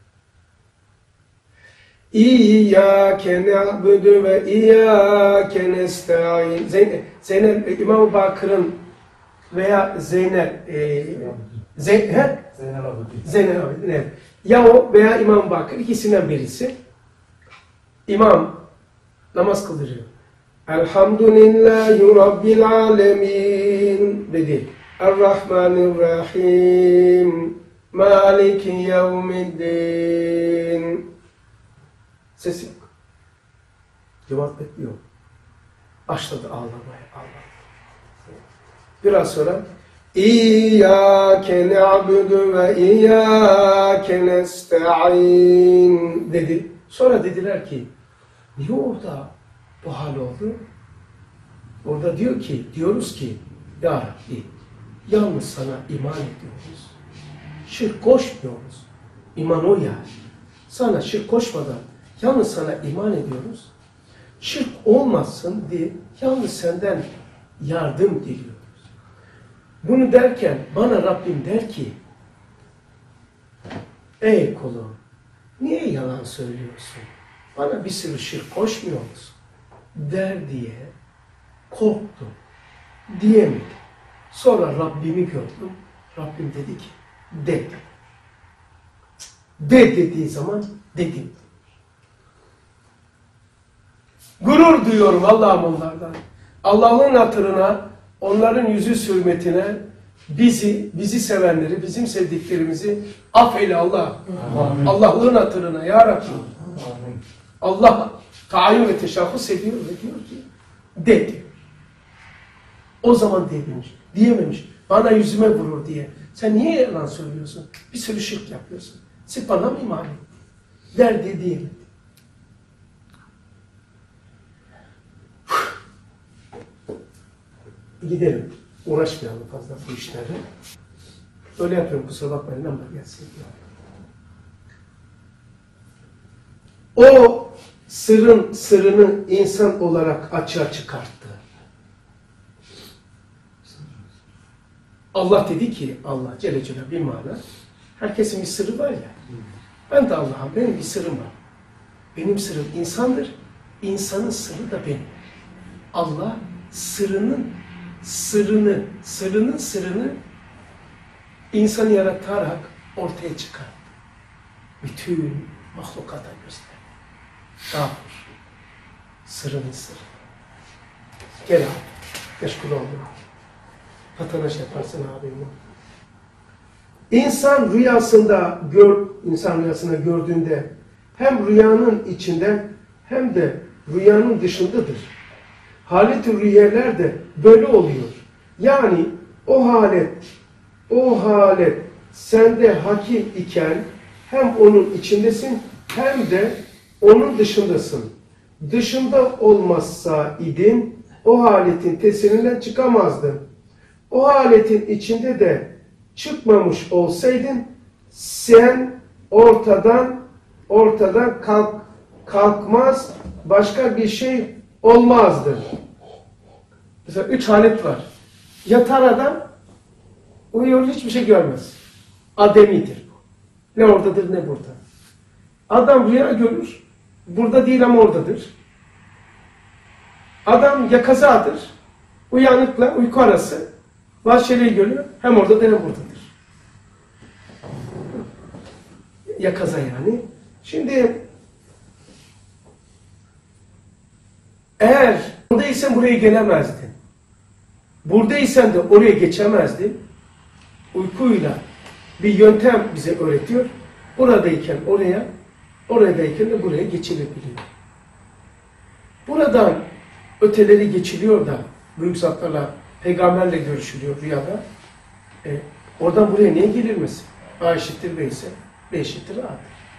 İyyâke na'budu ve iyyâke nesta'in. Zeynep, Zeynep İmam-ı Bakır'ın veya Zeynep e, Zeynep he? Zeynel Abidin. Zeynep Abidin, evet. Ya o veya İmam Bakır ikisinden birisi. İmam namaz kıldırıyor. Elhamdülillahi Rabbil alemin dedi. Errahmanirrahim. Maliki yevmiddin. Ses yok. Cevap bekliyor. Başladı ağlamaya, ağlamaya. Biraz sonra İyyâke na'budu ve iyyâke nesta'in dedi. Sonra dediler ki niye orada bu hal oldu? Orada diyor ki, diyoruz ki ya Rabbi yalnız sana iman ediyoruz. Şirk koşmuyoruz. İman o yani. Sana şirk koşmadan yalnız sana iman ediyoruz. Şirk olmasın diye yalnız senden yardım diliyoruz. Bunu derken bana Rabbim der ki ey kulum niye yalan söylüyorsun? Bana bir sürü şirk koşmuyor musun? Der diye korktum. Diyemedim. Sonra Rabbimi gördüm. Rabbim dedi ki de. De dediği zaman dedim. Gurur duyuyorum Allah'ım onlardan. Allah'ın hatırına, onların yüzü hürmetine bizi, bizi sevenleri, bizim sevdiklerimizi affeyle Allah. Allah'ın hatırına ya Rabbi. Amin. Allah tayin ve teşahhus ediyor ve diyor ki de diyor. O zaman dememiş, diyememiş. Bana yüzüme vurur diye. Sen niye yalan söylüyorsun? Bir sürü şirk yapıyorsun. Sırf bana mı iman ettin? Der diye diyemedi. Gidelim. Uğraşmayalım fazla bu işlerle. Öyle yapıyorum kusura bakmayın ama gelsin. O sırrın sırrını insan olarak açığa çıkarttı. Allah dedi ki, Allah Celle Celaluhu bir mana, herkesin bir sırrı var ya. Ben de Allah'ım, benim bir sırrım var. Benim sırrım insandır. insanın sırrı da benim. Allah sırrının sırrını, sırrının sırrını insanı yaratarak ortaya çıkar. Bütün mahlukata göster. Ne yapar? Sırrının sırrı. Gel abi, meşgul olma. Patanaş yaparsın abimle. İnsan rüyasında gör, insan rüyasında gördüğünde hem rüyanın içinde hem de rüyanın dışındadır. Halet-ü rüyeler de böyle oluyor. Yani o halet, o halet sende haki iken hem onun içindesin hem de onun dışındasın. Dışında olmazsa idin o haletin tesirinden çıkamazdın. O haletin içinde de çıkmamış olsaydın sen ortadan ortadan kalk, kalkmaz başka bir şey olmazdı. Mesela üç halet var. Yatar adam uyuyor hiçbir şey görmez. Ademidir bu. Ne oradadır ne burada. Adam rüya görür. Burada değil ama oradadır. Adam yakazadır. Uyanıkla uyku arası. Bazı şeyleri görüyor. Hem oradadır hem buradadır. Yakaza yani. Şimdi eğer buradaysan buraya gelemezdin. Buradaysan da oraya geçemezdin. Uykuyla bir yöntem bize öğretiyor. Buradayken oraya, oradayken de buraya geçilebiliyor. Buradan öteleri geçiliyor da büyük zatlarla, peygamberle görüşülüyor rüyada. E, oradan buraya niye gelirmesin? A eşittir B ise B eşittir A'dır.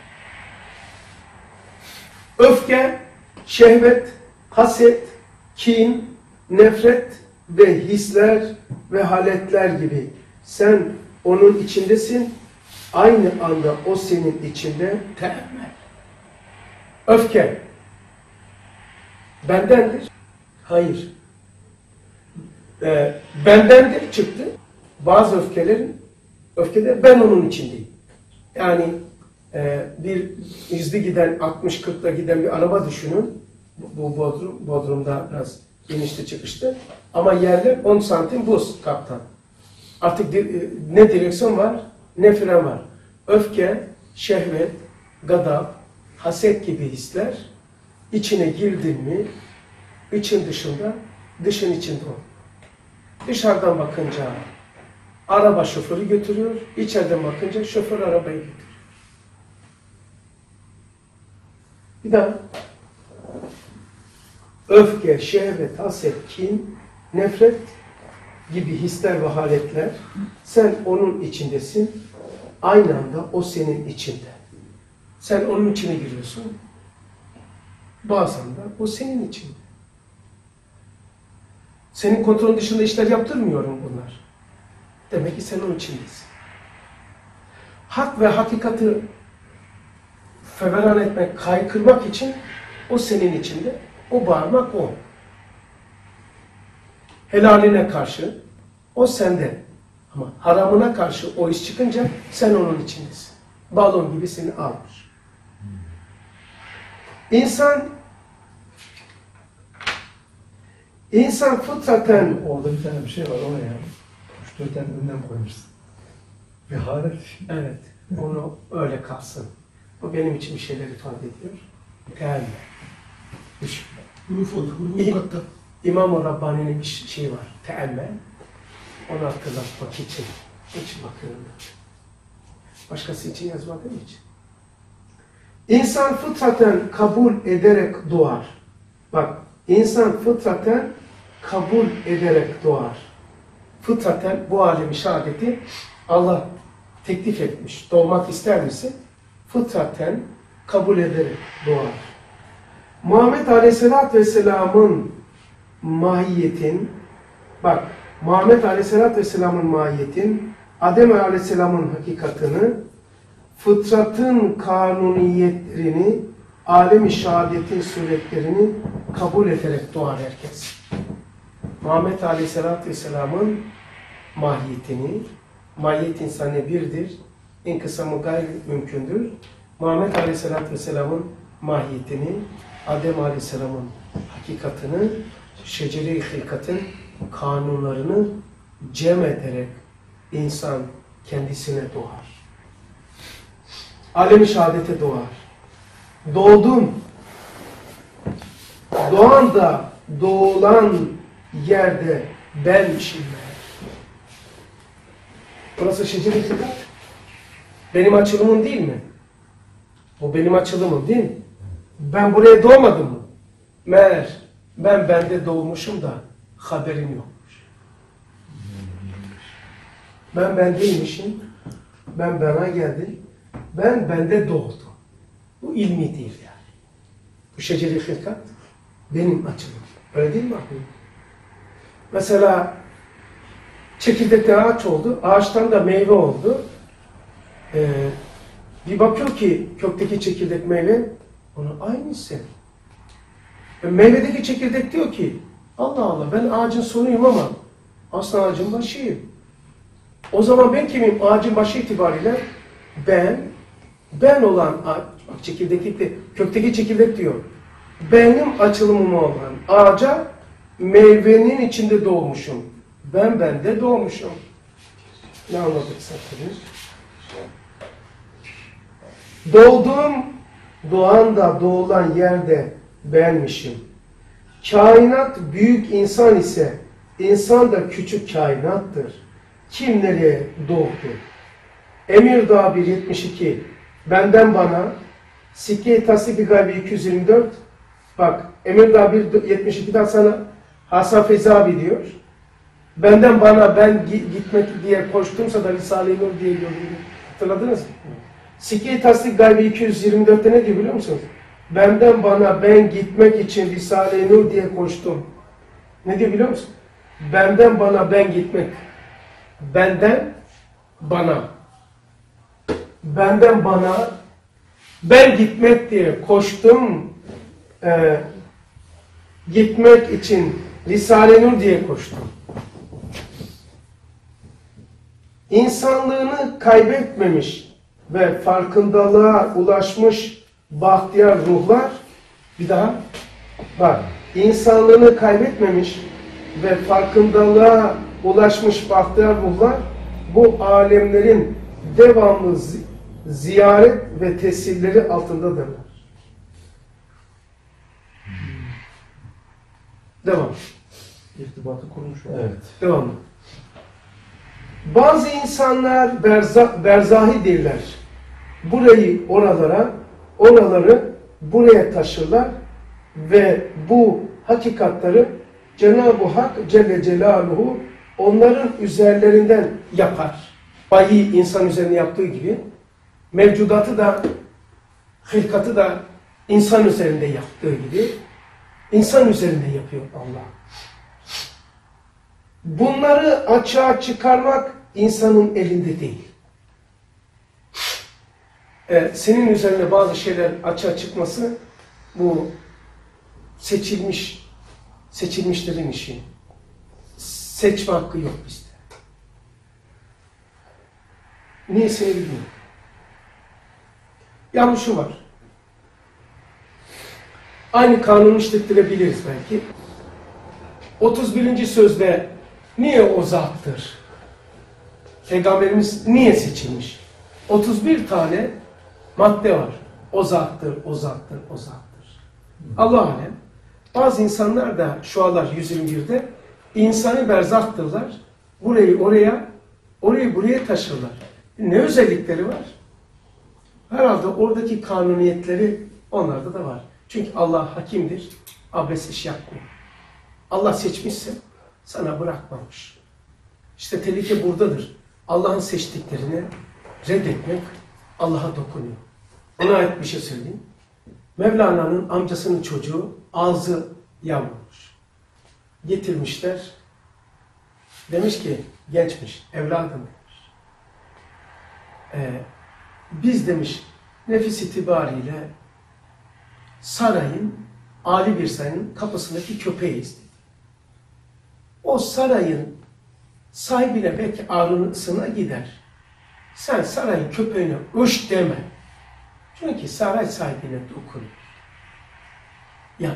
Öfke, şehvet, haset, kin, nefret ve hisler ve haletler gibi sen onun içindesin, aynı anda o senin içinde teemmel. Öfke bendendir. Hayır. Ee, bendendir çıktı. Bazı öfkelerin öfkede ben onun içindeyim. Yani e, bir hızlı giden altmış kırkla giden bir araba düşünün. Bu Bodrum, Bodrum'da biraz inişli çıkıştı. Ama yerler on santim buz kaptan. Artık ne direksiyon var ne fren var. Öfke, şehvet, gadap, haset gibi hisler içine girdin mi için dışında, dışın içinde ol. Dışarıdan bakınca araba şoförü götürüyor, içeriden bakınca şoför arabayı götürüyor. Bir daha. Öfke, şehvet, haset, kin, nefret gibi hisler ve haletler sen onun içindesin. Aynı anda o senin içinde. Sen onun içine giriyorsun. Bazen de o senin içinde. Senin kontrolün dışında işler yaptırmıyorum bunlar. Demek ki sen onun içindesin. Hak ve hakikati feveran etmek, kaykırmak için o senin içinde. O bağırmak o. Helaline karşı o sende. Ama haramına karşı o iş çıkınca sen onun içindesin. Balon gibi seni almış. İnsan insan fıtraten Orada bir tane bir şey var ona ya. Üç dört tane ünlem koymuşsun. Bir halet. evet onu öyle kalsın. O benim için bir şeyler ifade ediyor. Yani düşün. Huruf olur, huruf katta. İmam-ı Rabbani'nin bir şey var. Teemmel. Onu hatırlatmak için. Için bakıyorum. Başkası için yazmadığım için. İnsan fıtraten kabul ederek doğar. Bak, insan fıtraten kabul ederek doğar. Fıtraten bu alemi şehadeti Allah teklif etmiş. Doğmak ister misin? Fıtraten kabul ederek doğar. Muhammed Aleyhisselatü Vesselam'ın mahiyetin, bak, Muhammed Aleyhisselatü Vesselam'ın mahiyetin, Adem Aleyhisselam'ın hakikatını, fıtratın kanuniyetlerini, alem-i şehadetin suretlerini kabul ederek doğar herkes. Muhammed Aleyhisselatü Vesselam'ın mahiyetini, mahiyet insanı birdir, inkısamı gayri mümkündür. Muhammed Aleyhisselatü Vesselam'ın mahiyetini, Adem Aleyhisselam'ın hakikatini, şecere-i hilkatın kanunlarını cem ederek insan kendisine doğar. Alem-i şehadete doğar. Doğdun. Doğan da doğulan yerde benmişim ben. Burası şecere-i hilkat. Benim açılımım değil mi? O benim açılımım değil mi? Ben buraya doğmadım mı? Meğer ben bende doğmuşum da haberim yokmuş. Ben bendeymişim. Ben bana geldim. Ben bende doğdum. Bu ilmi değil yani. Bu şecere-i hilkat benim açılımım. Öyle değil mi abi? Mesela çekirdekten ağaç oldu. Ağaçtan da meyve oldu. Ee, bir bakıyor ki kökteki çekirdek meyve ona aynısı. E, meyvedeki çekirdek diyor ki Allah Allah ben ağacın sonuyum ama aslında ağacın başıyım. O zaman ben kimim? Ağacın başı itibariyle ben ben olan bak çekirdek kökteki çekirdek diyor. Benim açılımım olan ağaca meyvenin içinde doğmuşum. Ben bende doğmuşum. Ne anladık satırız? Doğdum, doğan da doğulan yerde benmişim. Kainat büyük insan ise insan da küçük kainattır. Kim nereye doğdu? Emirdağ bir yetmiş iki benden bana Sikke-i Tasdik-i Gaybi iki yüz yirmi dört bak Emirdağ bir yetmiş iki'den sana Hasan Feyzi abi diyor. Benden bana ben gitmek diye koştumsa da Risale-i Nur diye gördüm. Hatırladınız mı? Sikke-i Tasdik Gaybi iki yüz yirmi dört'te ne diyor biliyor musunuz? Benden bana ben gitmek için Risale-i Nur diye koştum. Ne diyor biliyor musun? Benden bana ben gitmek. Benden bana. Benden bana ben gitmek diye koştum. Ee, gitmek için Risale-i Nur diye koştum. İnsanlığını kaybetmemiş ve farkındalığa ulaşmış bahtiyar ruhlar, bir daha bak, insanlığını kaybetmemiş ve farkındalığa ulaşmış bahtiyar ruhlar bu alemlerin devamlı zi ziyaret ve tesirleri altındadırlar. Devam. İrtibatı kurmuş. Evet. Devam. Bazı insanlar berza berzahidirler. Burayı oralara, oraları buraya taşırlar ve bu hakikatları Cenab-ı Hak Celle Celaluhu onların üzerlerinden yapar. Vahiy insan üzerine yaptığı gibi mevcudatı da, hilkatı da insan üzerinde yaptığı gibi insan üzerinde yapıyor Allah. Bunları açığa çıkarmak insanın elinde değil. Ee, senin üzerinde bazı şeyler açığa çıkması bu seçilmiş, seçilmişlerin işi. Seçme hakkı yok bizde. Niye bilmiyorum. Yanlışı var. Aynı kanunu işlettirebiliriz belki. otuz birinci sözde niye o zattır? Peygamberimiz niye seçilmiş? otuz bir tane madde var. O zattır, o zattır, o zattır. Allah alem. Bazı insanlar da şu anlar yüz yirmi bir'de insanı berzahtırlar. Burayı oraya, orayı buraya taşırlar. Ne özellikleri var? Herhalde oradaki kanuniyetleri onlarda da var. Çünkü Allah hakimdir. Abes iş yapmıyor. Allah seçmişse sana bırakmamış. İşte tehlike buradadır. Allah'ın seçtiklerini reddetmek Allah'a dokunuyor. Ona ait bir şey söyleyeyim. Mevlana'nın amcasının çocuğu ağzı yanmamış. Getirmişler. Demiş ki gençmiş, evladım demiş. Ee, biz demiş nefis itibariyle sarayın, âli bir sarayın kapısındaki köpeğiz dedi. O sarayın sahibine belki ağrısına gider. Sen sarayın köpeğine öş deme. Çünkü saray sahibine dokunuyor. Yap.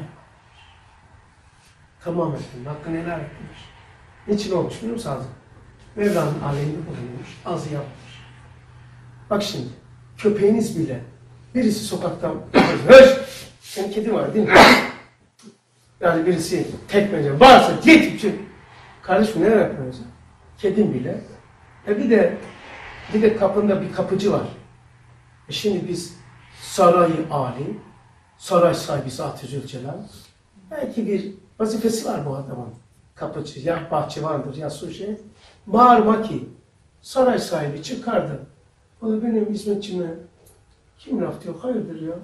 Tamam efendim, hakkını helal etmiş. Niçin olmuş biliyor musun ağzı? Mevla'nın aleyhinde bulunuyormuş, ağzı yapmış. Bak şimdi, köpeğiniz bile, birisi sokaktan, höş! Senin kedi var değil mi? Yani birisi tekmece varsa git! Şey. Kardeşim ne yapıyorsun? Kedin bile. E bir de, bir de kapında bir kapıcı var. E şimdi biz sarayı âli, saray sahibi Zat-ı Zülcelal, belki bir vazifesi var bu adamın. Kapıcı, ya bahçıvandır, ya su şey. Bağırma ki, saray sahibi çıkardı. O da benim hizmetçime kim laf diyor, hayırdır ya?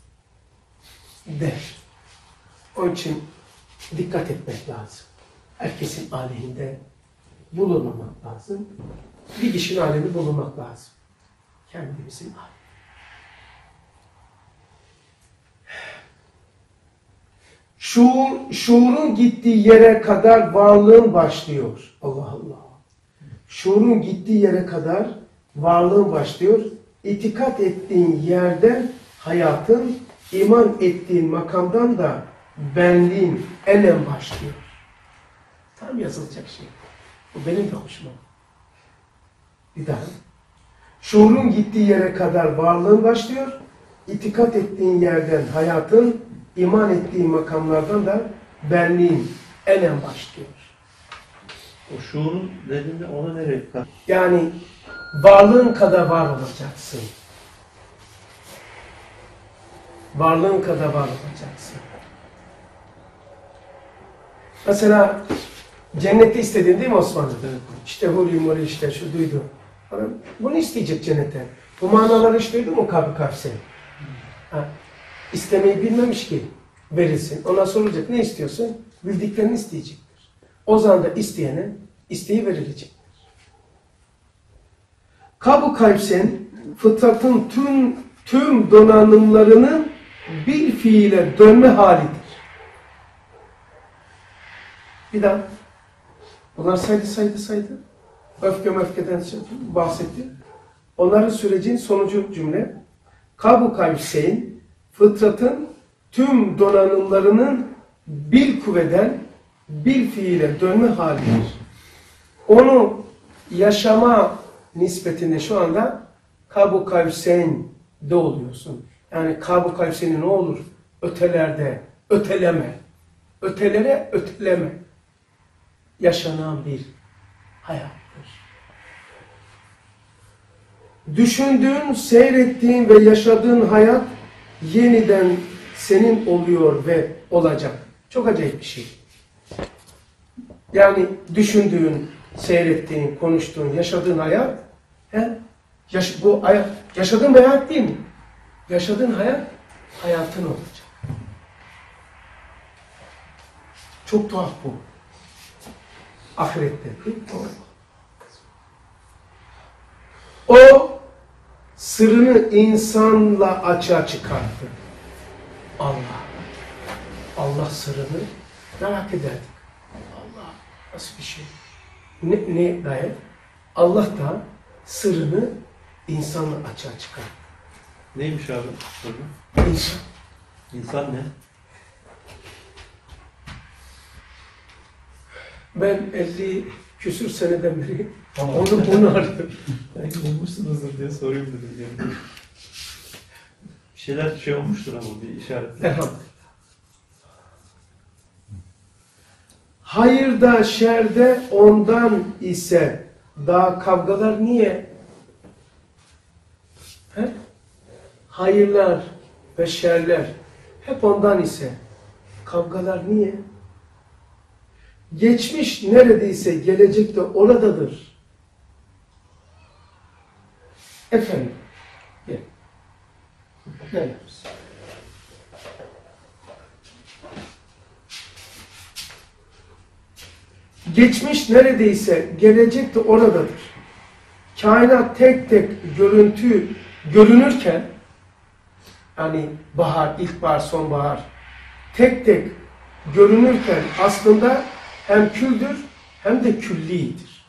Der. Onun için dikkat etmek lazım. Herkesin aleyhinde bulunmamak lazım. Bir kişinin aleyhinde bulunmak lazım. Kendimizin aleyhinde. Şuur, şuurun gittiği yere kadar varlığın başlıyor. Allah Allah. Şuurun gittiği yere kadar varlığın başlıyor. İtikat ettiğin yerden hayatın, iman ettiğin makamdan da benliğin enen başlıyor. Tam yazılacak şey. Bu benim de hoşuma. Bir daha. Şuurun gittiği yere kadar varlığın başlıyor. İtikat ettiğin yerden hayatın, iman ettiğin makamlardan da benliğin enen başlıyor. O şuurun dediğinde ona nereye kadar? Yani varlığın kadar var olacaksın. Varlığın kadar var olacaksın. Mesela cennette istediğin değil mi Osmanlı? Evet. İşte huri muri işte şu duydu. Bunu isteyecek cennete. Bu manaları hiç duydu mu kalbi kalpse? Ha. İstemeyi bilmemiş ki verilsin. Ona sorulacak ne istiyorsun? Bildiklerini isteyecektir. O zaman da isteyene isteği verilecektir. Kab-ı kalpsen fıtratın tüm, tüm donanımlarının bir fiile dönme halidir. Bir daha. Bunlar saydı saydı saydı. Öfke öfkeden bahsetti. Onların sürecin sonucu cümle. Kab-ı kalpsen fıtratın tüm donanımlarının bir kuvveden bir fiile dönme halidir. Onu yaşama nispetinde şu anda Kab-ı Kavseyn'de oluyorsun. Yani Kab-ı Kavseyn'i ne olur? Ötelerde öteleme. Ötelere öteleme. Yaşanan bir hayattır. Düşündüğün, seyrettiğin ve yaşadığın hayat yeniden senin oluyor ve olacak. Çok acayip bir şey. Yani düşündüğün, seyrettiğin, konuştuğun, yaşadığın hayat, he? Yaş bu hayat, yaşadığın bir hayat değil mi? Yaşadığın hayat, hayatın olacak. Çok tuhaf bu. Ahirette. O sırrını insanla açığa çıkarttı. Allah. Allah sırrını merak ederdik. Allah nasıl bir şey? Ne, ne gayet? Allah da sırrını insanla açığa çıkarttı. Neymiş abi sırrı? İnsan. İnsan ne? Ben elli küsür seneden beri onu bunu arıyorum. Belki bulmuşsunuzdur diye sorayım dedim. Yani. Bir şeyler şey olmuştur ama bir işaretler. Elhamdülillah. Hayırda şerde ondan ise daha kavgalar niye? He? Hayırlar ve şerler hep ondan ise kavgalar niye? Geçmiş neredeyse gelecek de oradadır. Efendim, gel. Ne yapıyorsun? Geçmiş neredeyse gelecek de oradadır. Kainat tek tek görüntü görünürken, hani bahar, ilkbahar, sonbahar tek tek görünürken aslında hem küldür hem de küllidir.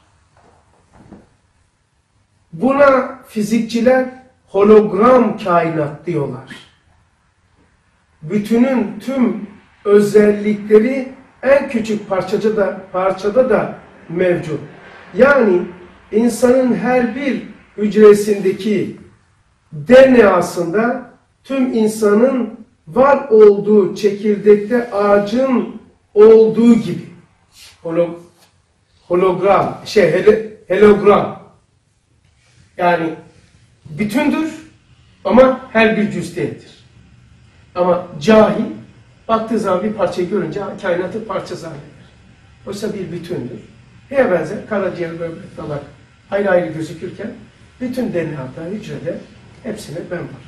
Buna fizikçiler hologram kainat diyorlar. Bütünün tüm özellikleri en küçük parçacı da, parçada da mevcut. Yani insanın her bir hücresindeki D N A'sında tüm insanın var olduğu çekirdekte ağacın olduğu gibi Holo, hologram, şey hele, helogram yani bütündür ama her bir cüz değildir. Ama cahil baktığı zaman bir parçayı görünce kainatı parça zanneder. Oysa bir bütündür. Neye benzer? Karaciğer, böbrek, dalak ayrı ayrı gözükürken bütün D N A'da, hücrede hepsine ben var.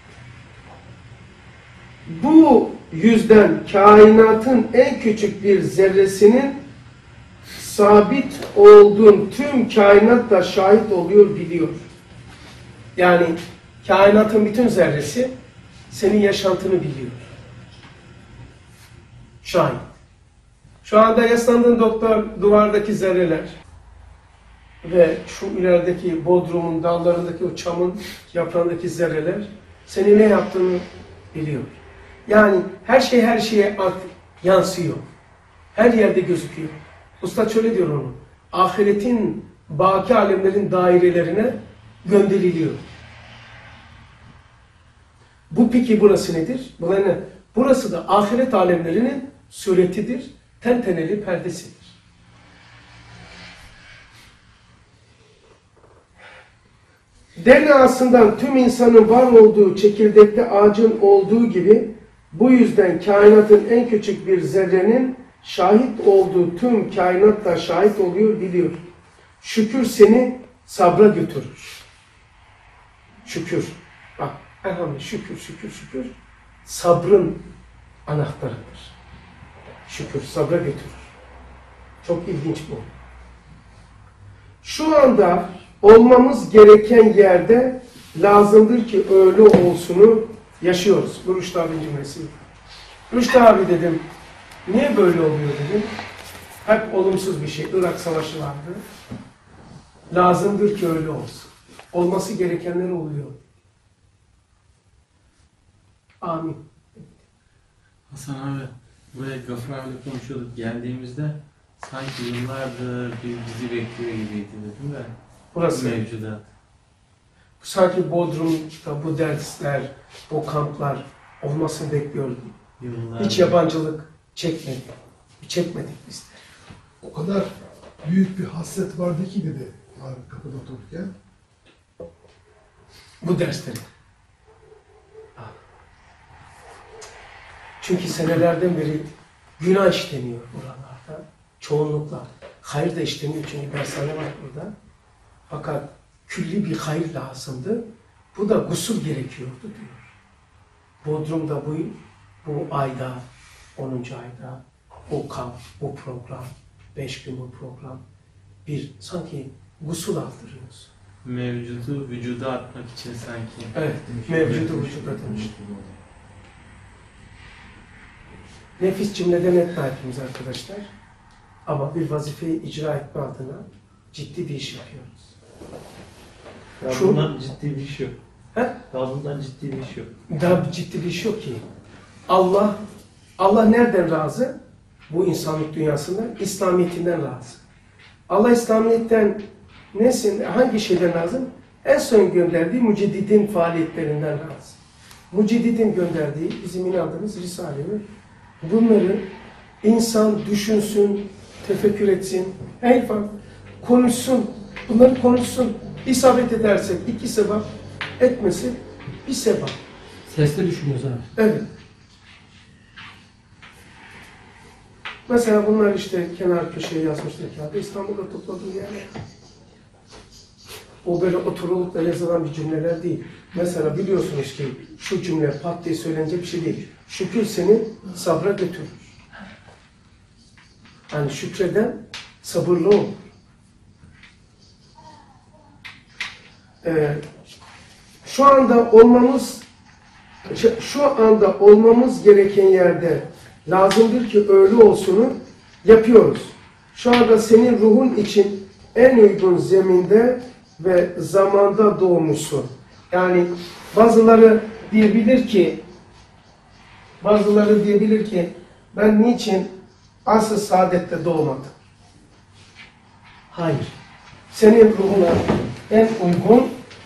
Bu yüzden kainatın en küçük bir zerresinin sabit olduğun tüm kainat da şahit oluyor, biliyor. Yani kainatın bütün zerresi senin yaşantını biliyor. Şahit. Şu anda yaslandığın doktor duvardaki zerreler ve şu ilerideki bodrumun dallarındaki o çamın yaprağındaki zerreler senin ne yaptığını biliyor. Yani her şey her şeye artık yansıyor. Her yerde gözüküyor. Usta şöyle diyor onu. Ahiretin baki alemlerin dairelerine gönderiliyor. Bu peki burası nedir? Buna ne? Burası da ahiret alemlerinin suretidir. Tenteneli perdesidir. D N A'sından tüm insanın var olduğu çekirdekte ağacın olduğu gibi bu yüzden kainatın en küçük bir zerrenin şahit olduğu tüm kainat da şahit oluyor, biliyor. Şükür seni sabra götürür. Şükür. Bak, elhamdülillah şükür, şükür, şükür. Sabrın anahtarıdır. Şükür, sabra götürür. Çok ilginç bu. Şu anda olmamız gereken yerde lazımdır ki öyle olsunu yaşıyoruz. Bu Rüştü abinin cümlesi. Rüştü abi dedim, niye böyle oluyor dedim. Hep olumsuz bir şey. Irak Savaşı vardı. Lazımdır ki öyle olsun. Olması gerekenler oluyor. Amin. Hasan abi, buraya Gafur abiyle konuşuyorduk. Geldiğimizde sanki yıllardır bir bizi bekliyor gibiydi dedim de. Burası. Mevcudat. Sanki Bodrum'da bu dersler, bu kamplar olmasını bekliyordum. Yıllardır. Hiç yabancılık çekmedik. Çekmedik biz de. O kadar büyük bir hasret vardı ki dedi abi kapıda otururken. Bu dersleri. Çünkü senelerden beri günah işleniyor buralarda. Çoğunlukla. Hayır da işleniyor çünkü dershane var burada. Fakat külli bir hayır lazımdı. Bu da gusül gerekiyordu diyor. Bodrum'da bu, bu ayda, onuncu ayda, o kamp, bu program, beş gün bu program, bir sanki gusül aldırıyoruz. Mevcudu vücuda atmak için sanki. Evet, mevcudu vücuda dönüştü. Nefis cümleden etme hepimiz arkadaşlar. Ama bir vazifeyi icra etme adına ciddi bir iş yapıyoruz. Ya Şu- bundan ciddi bir iş yok. He? Daha bundan ciddi bir iş yok. Daha ciddi bir iş yok ki. Allah, Allah nereden razı? Bu insanlık dünyasından, İslamiyetinden razı. Allah İslamiyet'ten nesin, hangi şeyden lazım? En son gönderdiği Müceddid'in faaliyetlerinden razı. Müceddid'in gönderdiği, bizim inandığımız Risale-i bunları insan düşünsün, tefekkür etsin, her fark konuşsun, bunları konuşsun. İsabet edersek iki sebep, etmesi bir sebep. Sesli düşünüyoruz abi. Evet. Mesela bunlar işte kenar köşeye yazmışlar kağıda. İstanbul'da topladığım yerler. O böyle oturulup da yazılan bir cümleler değil. Mesela biliyorsunuz ki şu cümle pat diye söylenecek bir şey değil. Şükür seni sabra götürür. Yani şükreden sabırlı ol. Ee, şu anda olmamız şu anda olmamız gereken yerde lazımdır ki öyle olsunu yapıyoruz. Şu anda senin ruhun için en uygun zeminde ve zamanda doğmuşsun. Yani bazıları diyebilir ki bazıları diyebilir ki ben niçin asr-ı saadette doğmadım? Hayır. Senin ruhuna en uygun,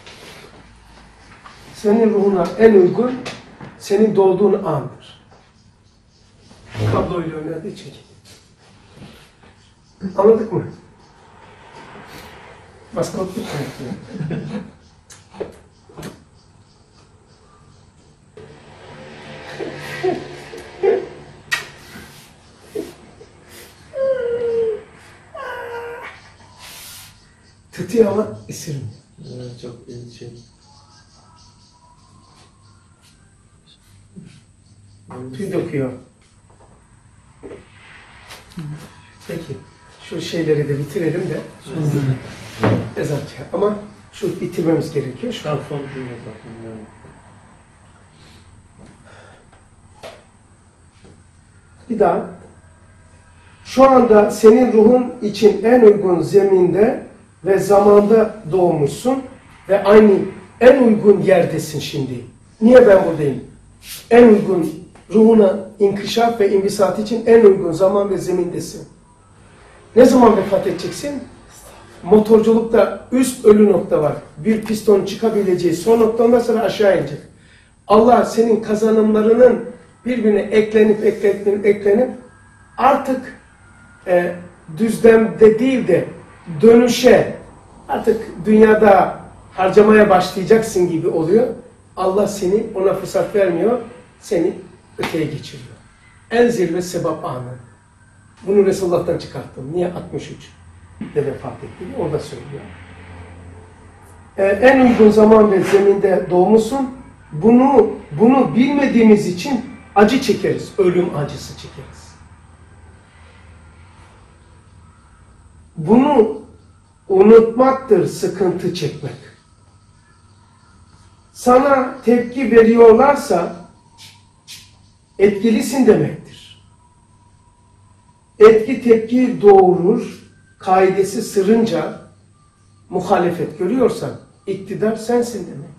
senin ruhuna en uygun, senin doğduğun andır. Kabloyla oynadığı çekin. Anladık mı? Maskot bitmiyor. Tutuyor ama ısırmıyor. Evet, çok iyi şey. Tüy döküyor. Peki. Şu şeyleri de bitirelim de. Ezan çağır. Ama şu bitirmemiz gerekiyor. Şu Şu an son cümle zaten. Yani. bir daha. Şu anda senin ruhun için en uygun zeminde ve zamanda doğmuşsun ve aynı en uygun yerdesin şimdi. Niye ben buradayım? En uygun ruhuna inkişaf ve imbisat için en uygun zaman ve zemindesin. Ne zaman vefat edeceksin? Motorculukta üst ölü nokta var. Bir piston çıkabileceği son nokta, ondan sonra aşağı inecek. Allah senin kazanımlarının birbirine eklenip eklenip eklenip artık e, düzlemde değil de dönüşe, artık dünyada harcamaya başlayacaksın gibi oluyor. Allah seni ona fırsat vermiyor, seni öteye geçiriyor. En zirve sebap anı. Bunu Resulullah'tan çıkarttım. Niye altmış üç de vefat etti? Orada söylüyor. Ee, en uygun zaman ve zeminde doğmuşsun. Bunu, bunu bilmediğimiz için acı çekeriz. Ölüm acısı çekeriz. Bunu unutmaktır sıkıntı çekmek. Sana tepki veriyorlarsa etkilisin demektir. Etki tepki doğurur, kaidesi sırrınca muhalefet görüyorsan iktidar sensin demek.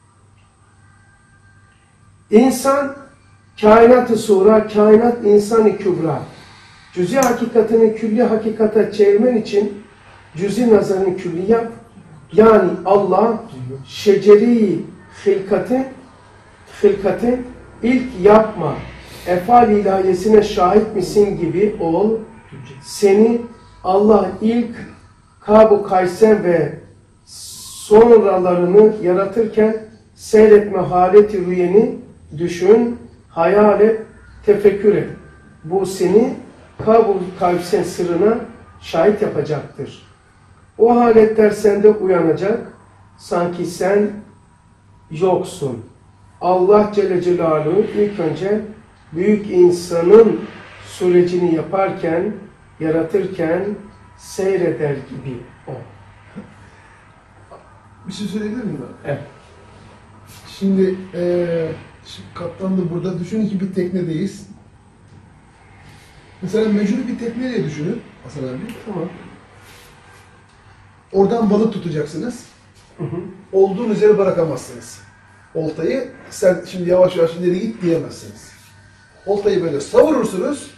İnsan kainat-ı sura, kainat insan-ı kübra. Cüzi hakikatini külli hakikate çevirmen için cüzi nazarını külli yap. Yani Allah şeceri hilkati, hilkati ilk yapma. Efal ilahiyesine şahit misin gibi ol. Seni Allah ilk Kab-ı Kayser ve sonralarını yaratırken seyretme haleti rüyeni düşün, hayal et, tefekkür et. Bu seni Kab-ı Kayser sırrına şahit yapacaktır. O haletler sende uyanacak, sanki sen yoksun. Allah Celle Celaluhu ilk önce büyük insanın sürecini yaparken, yaratırken seyreder gibi o. Bir şey söyleyebilir miyim ben? Evet. Şimdi, eee şimdi kaptan da burada. Düşünün ki bir teknedeyiz. Mesela mecbur bir tekne diye düşünün Hasan abi. Tamam. Oradan balık tutacaksınız. Hı hı. Olduğunuz yere bırakamazsınız. Oltayı sen şimdi yavaş yavaş ileri git diyemezsiniz. Oltayı böyle savurursunuz.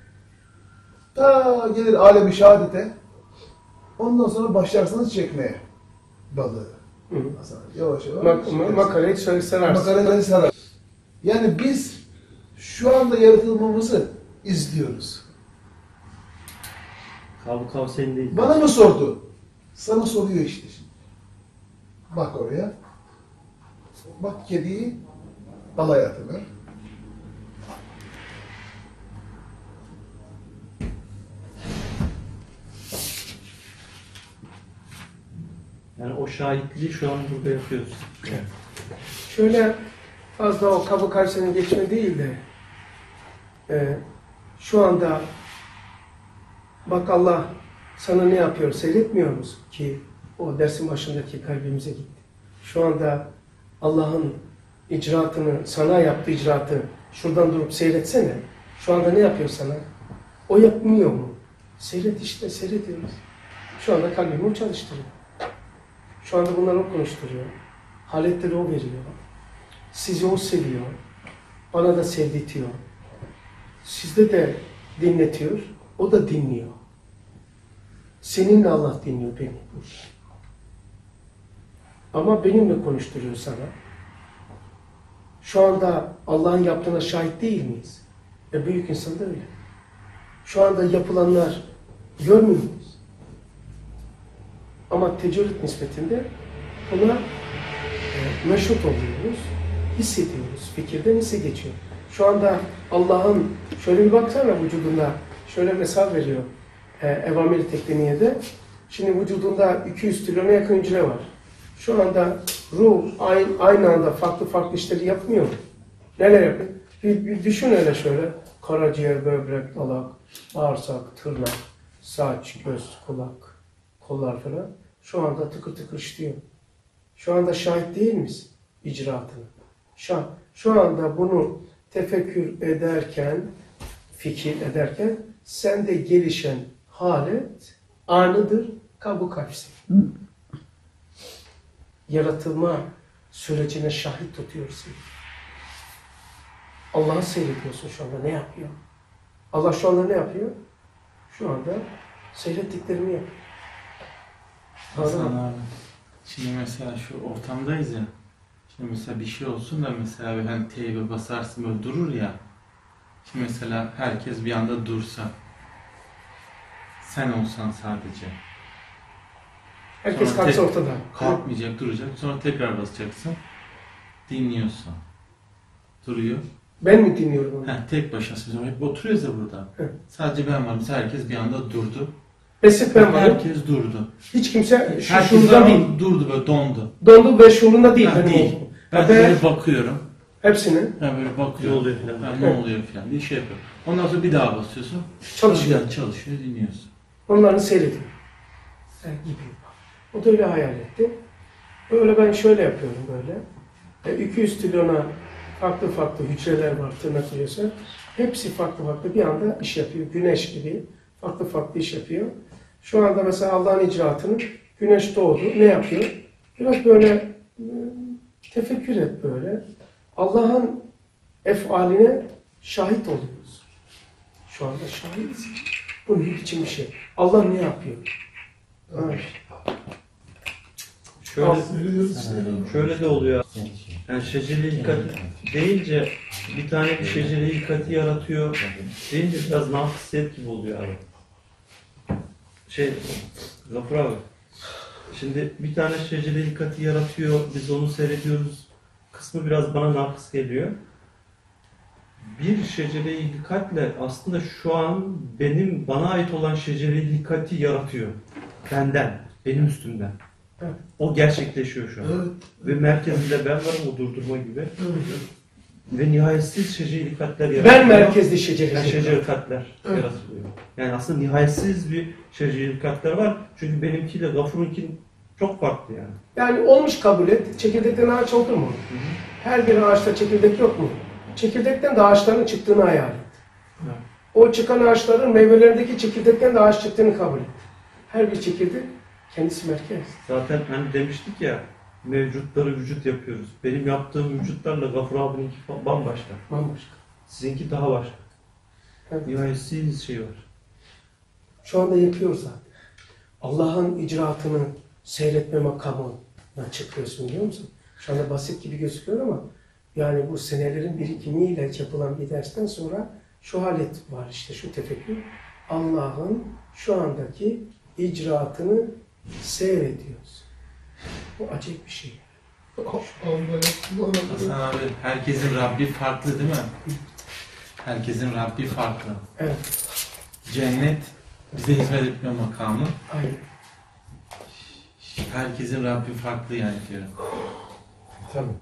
Ta gelir alem-i şehadete. Ondan sonra başlarsınız çekmeye balığı. Hı hı. Hasan abi, yavaş yavaş. Mak ma makarayı şöyle sararsın. Makarayı sarar. Yani biz şu anda yaratılmamızı izliyoruz. Kab-ı Kavseyn değil. Bana mı sordu? Sana soruyor işte şimdi. Bak oraya. Bak kediyi al hayatına. Yani o şahitliği şu an burada yapıyoruz. Evet. Şöyle fazla o Kab-ı Kayser'in geçme değil de e, şu anda bak Allah sana ne yapıyor seyretmiyor musun ki o dersin başındaki kalbimize gitti. Şu anda Allah'ın icraatını, sana yaptığı icraatı şuradan durup seyretsene. Şu anda ne yapıyor sana? O yapmıyor mu? Seyret işte, seyrediyoruz. Şu anda kalbimi o çalıştırıyor. Şu anda bunları o konuşturuyor. Haletleri o veriyor. Sizi o seviyor. Bana da sevdirtiyor. Sizde de dinletiyor, o da dinliyor. Seninle Allah dinliyor beni. Ama benimle konuşturuyor sana. Şu anda Allah'ın yaptığına şahit değil miyiz? E büyük insan da öyle. Şu anda yapılanlar görmüyor muyuz? Ama tecerrüt nispetinde buna e, meşhut oluyoruz, hissediyoruz. Fikirden hisse geçiyor. Şu anda Allah'ın şöyle bir baksana vücudunda, şöyle mesaj veriyor e, Evamir Tekniğe'de. Şimdi vücudunda iki yüz trilyona yakın hücre var. Şu anda ruh aynı, aynı anda farklı farklı işleri yapmıyor mu? Neler yapıyor? Bir, bir düşün öyle şöyle. Karaciğer, böbrek, dalak, bağırsak, tırnak, saç, göz, kulak, kollar falan. Şu anda tıkır tıkır işliyor. Şu anda şahit değil miyiz icraatını? Şu, şu anda bunu tefekkür ederken, fikir ederken sende gelişen halet anıdır, kabuk hapsi. Yaratılma sürecine şahit tutuyorsun. Allah'ı seyrediyorsun şu anda. Ne yapıyor? Allah şu anda ne yapıyor? Şu anda seyrettiklerini yapıyor. Hasan abi. Şimdi mesela şu ortamdayız ya. Şimdi mesela bir şey olsun da mesela bir hani teybe basarsın böyle durur ya. Şimdi mesela herkes bir anda dursa. Sen olsan sadece. Herkes Sonra kalksa tek- ortada. Kalkmayacak, duracak. Sonra tekrar basacaksın. Dinliyorsun. Duruyor. Ben mi dinliyorum onu? Heh, tek başına sonra hep oturuyoruz ya burada. Evet. Sadece ben varım. Mesela herkes bir anda durdu. Besip ben varım. Herkes durdu. Hiç kimse şu Herkes şuurda ama değil. durdu böyle dondu. Dondu ve şuurunda değil. Ha, benim değil. olduğum. Ben Ha, de ben böyle bakıyorum. hepsini Ben böyle Ne bakıyorum. oluyor falan. Ha, ne oluyor falan diye şey yapıyorum. Ondan sonra bir daha basıyorsun. çalışıyor. Biraz çalışıyor, dinliyorsun. Onları seyrediyor. Yani gibi. O da öyle hayal etti. Böyle ben şöyle yapıyorum böyle. E, iki yüz trilyona farklı farklı hücreler var tırnak biliyorsa. Hepsi farklı farklı bir anda iş yapıyor. Güneş gibi farklı farklı iş yapıyor. Şu anda mesela Allah'ın icraatını güneş doğdu. Ne yapıyor? Biraz böyle e, tefekkür et böyle. Allah'ın efaline şahit oluyoruz. Şu anda şahidiz. Bu ne biçim bir şey? Allah ne yapıyor? Ha. Şöyle, Seyrediyoruz işte. şöyle de oluyor. Yani şecere-i hilkati deyince bir tane bir şecere-i hilkati yaratıyor deyince biraz nafsiyet gibi oluyor abi. Şey, Gafur abi. Şimdi bir tane şecere-i hilkati yaratıyor, biz onu seyrediyoruz. Kısmı biraz bana nafs geliyor. Bir şecere-i hilkatle aslında şu an benim bana ait olan şecere-i hilkati yaratıyor. Benden, benim üstümden. Evet. O gerçekleşiyor şu an. Evet. Ve merkezinde ben varım o durdurma gibi. Evet. Ve nihayetsiz şeceri katler yaratılıyor. Ben merkezli şeceri. Yani şeceri katler Evet. yaratılıyor. Yani aslında nihayetsiz bir şeceri katler var. Çünkü benimkiyle Gafur'unki çok farklı yani. Yani olmuş kabul et. Çekirdekten ağaç olur mu? Her bir ağaçta çekirdek yok mu? Çekirdekten de ağaçların çıktığını hayal et. Evet. O çıkan ağaçların meyvelerindeki çekirdekten de ağaç çıktığını kabul et. Her bir çekirdek kendisi merkez. Zaten hani demiştik ya mevcutları vücut yapıyoruz. Benim yaptığım vücutlarla Gafur abininki fa- bambaşka. Bambaşka. Sizinki daha başka. Evet. Nihayetsiz şey var. Şu anda yapıyoruz zaten. Allah'ın icraatını seyretme makamına çıkıyorsun biliyor musun? Şu anda basit gibi gözüküyor ama yani bu senelerin birikimiyle yapılan bir dersten sonra şu halet var işte şu tefekkür. Allah'ın şu andaki icraatını seyrediyoruz. Bu acayip bir şey. Hasan abi, herkesin Rabbi farklı değil mi? Herkesin Rabbi farklı. Evet. Cennet bize hizmet etme makamı. Aynen. Herkesin Rabbi farklı yani diyor. Tabii.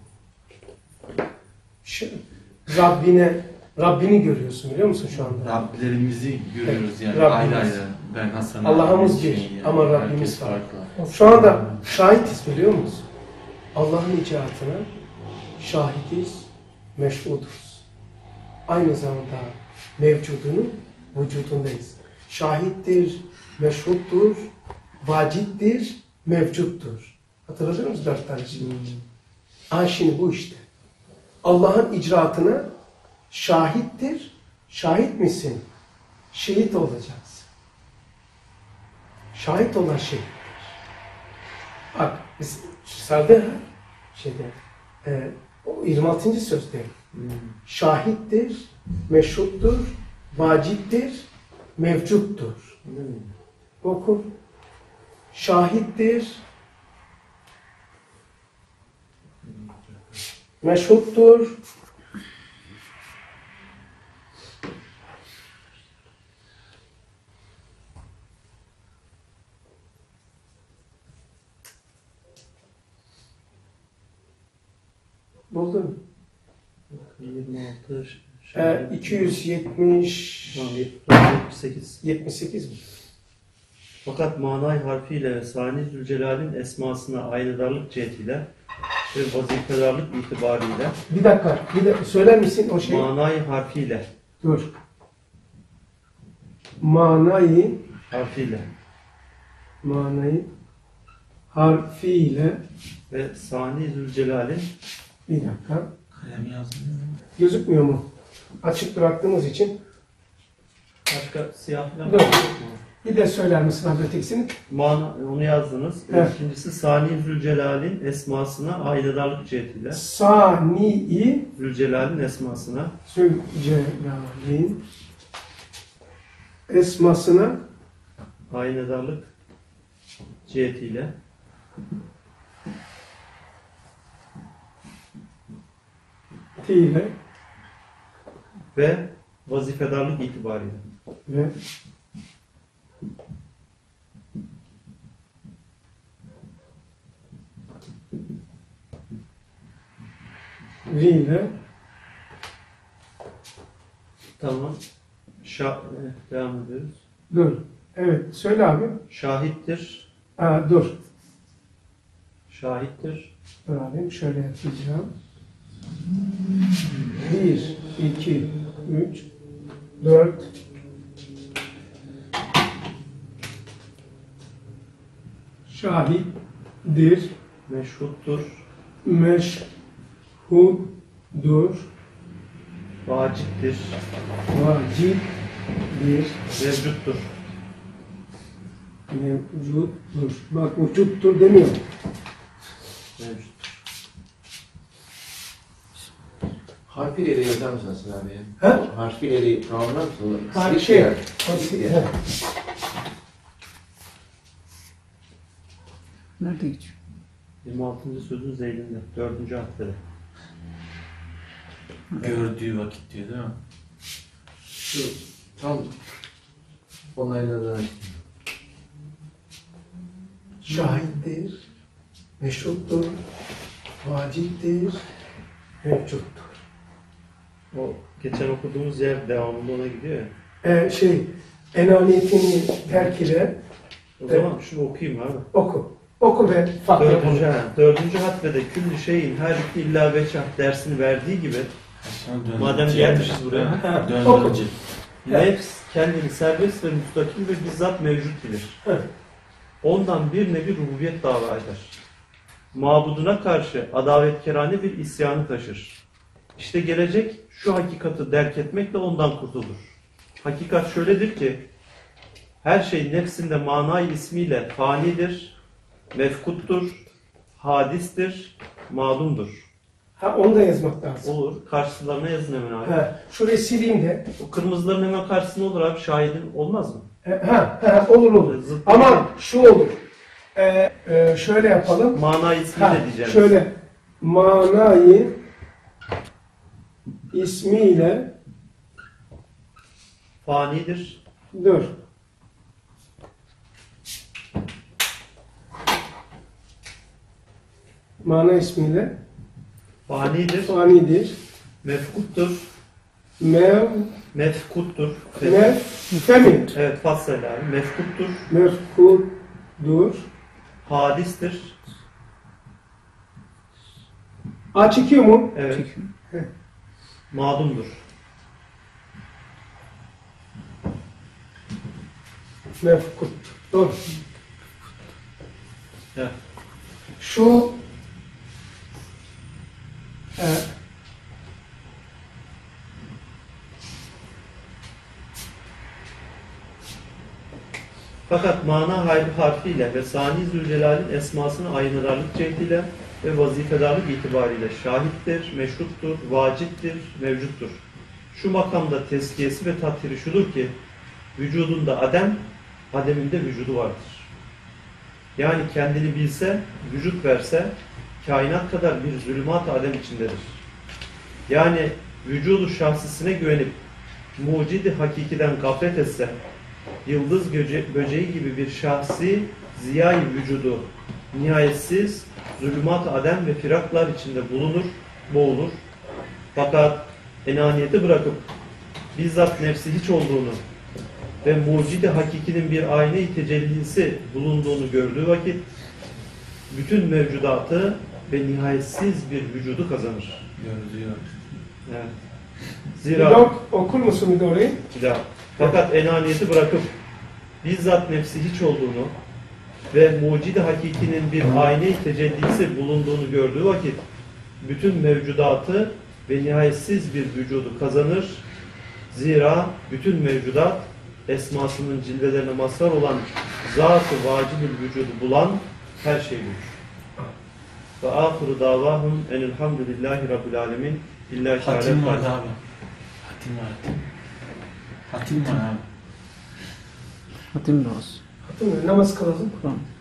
Şu, Rabbine, Rabbini görüyorsun biliyor musun şu anda? Rablerimizi görüyoruz yani Rabbimiz. ayrı ayrı. Ben Hasan Allah'ımız abinin bir şeyi yani. ama Rabbimiz Herkes farklı. Şu anda şahitiz biliyor musun? Allah'ın icraatına şahitiz, meşhuduz. Aynı zamanda mevcudunun vücudundayız. Şahittir, meşhuttur, vacittir, mevcuttur. Hatırladınız mı dört tane şimdi? Ha şimdi bu işte. Allah'ın icraatına şahittir, Şahit misin? Şehit olacaksın. Şahit olan şey. Bak, biz sade ha, şeyde, e, o yirmi altıncı sözde. Hmm. Şahittir, meşhuttur, vaciptir, mevcuttur. Hmm. Oku. Şahittir, meşhuttur, buldun. yirmi altı E, iki yüz yetmiş yetmiş sekiz. yetmiş sekiz mi? Fakat manay harfiyle ve Sani Zülcelal'in esmasına aynadarlık cihetiyle ve vazifelerlik itibariyle Bir dakika, bir de söyler misin o şeyi? manay harfiyle Dur. Manayı, harfiyle manayı harfiyle, ve Sani Zülcelal'in bir dakika, Kalem yazmıyor mu? gözükmüyor mu? Açık bıraktığımız için. başka siyah falan Dur. yok mu? Bir de söyler misin abi ötekisini? Mana, onu yazdınız. Evet. İkincisi Sani Zülcelal'in esmasına aynadarlık cihetiyle Sani'i Zülcelal'in esmasına Zülcelal'in esmasına aynadarlık cihetiyle ile ve vazifedarlık itibariyle ve ile tamam. Şa evet, devam ediyoruz. dur. Evet, söyle abi. Şahittir. Aa, dur. Şahittir. Dur abi, şöyle yapacağım. Bir, iki, üç, dört. Şahittir, Meşhuttur. meşhuddur, Vaciptir. vaciptir, Mevcuttur. mevcuttur. Bak mevcuttur demiyor. Mevcut. Harfiyle de yazar mısın Hasan abi? Ha? Harfiyle de tamamlar mısın? Ha, Slip şey, ya. şey, Ya. ha. Nerede geçiyor? yirmi altıncı sözün zeylinde. dördüncü harfleri. Gördüğü vakit diyor değil mi? Şu tam onaylanan Şahittir, meşhuttur, vaciptir, mevcuttur. O geçen okuduğumuz yer devamında ona gidiyor ya. Ee, şey, enaniyetini terk ile O zaman şunu okuyayım abi. oku. Oku ve fark Dördüncü, yapalım. ha, dördüncü hatvede küllü şeyin her iki illa beşah dersini verdiği gibi madem gelmişiz buraya. Döndürücü. Nefs kendini serbest ve müstakil ve bizzat mevcut bilir. Evet. Ondan bir nevi rububiyet dava eder. Mabuduna karşı adavetkerane bir isyanı taşır. İşte gelecek şu hakikati derk etmekle ondan kurtulur. Hakikat şöyledir ki her şey nefsinde manay ismiyle fanidir, mefkuttur, hadistir, malumdur. Ha, onu da yazmak lazım. Olur. Karşılarına yazın hemen abi. Ha, şurayı sileyim de. O kırmızıların hemen karşısında olur abi. Şahidin olmaz mı? Ha, ha, olur olur. Zıt- Ama şu olur. Ee, e, şöyle yapalım. Mana ismiyle Ha, diyeceğim. şöyle. Manayı ismiyle Fanidir. dur. Mana ismiyle Fanidir. fanidir. Mefkuttur. Mev, Mefkuttur. mev, femi. Evet, fassayla abi. Mefkuttur. Mefkudur. Hadistir. A çekiyor mu? Evet. Çekiyor. Madumdur. Mefkut. Dur. Evet. Şu e, Fakat mana harfiyle ve Sani Zülcelal'in esmasına aynadarlık cehdiyle ve vazifedarlık itibariyle şahittir, meşruttur, vaciptir, mevcuttur. Şu makamda tezkiyesi ve tathiri şudur ki, vücudunda adem, ademinde vücudu vardır. Yani kendini bilse, vücut verse, kainat kadar bir zulümat-ı adem içindedir. Yani vücudu şahsisine güvenip, mucidi hakikiden gaflet etse, yıldız göce, böceği gibi bir şahsi ziyai vücudu nihayetsiz zulümat-ı adem ve firaklar içinde bulunur, boğulur. Fakat enaniyeti bırakıp bizzat nefsi hiç olduğunu ve mucidi hakikinin bir ayna-i tecellisi bulunduğunu gördüğü vakit bütün mevcudatı ve nihayetsiz bir vücudu kazanır. Görülüyor. Evet. Bir Zira daha ok- okur musun bir de orayı? Bir daha. Fakat enaniyeti bırakıp bizzat nefsi hiç olduğunu ve mucidi hakikinin bir ayna-i tecellisi bulunduğunu gördüğü vakit bütün mevcudatı ve nihayetsiz bir vücudu kazanır. Zira bütün mevcudat esmasının cilvelerine mazhar olan zat-ı vacib-ül vücudu bulan her şeydir. Ve âhiru davâhum enelhamdülillahi rabbil alemin. İllahi Hatim Teala. var abi. Hatim var. Hatim var abi. Hatim de olsun. Namaz kılalım. Kur'an.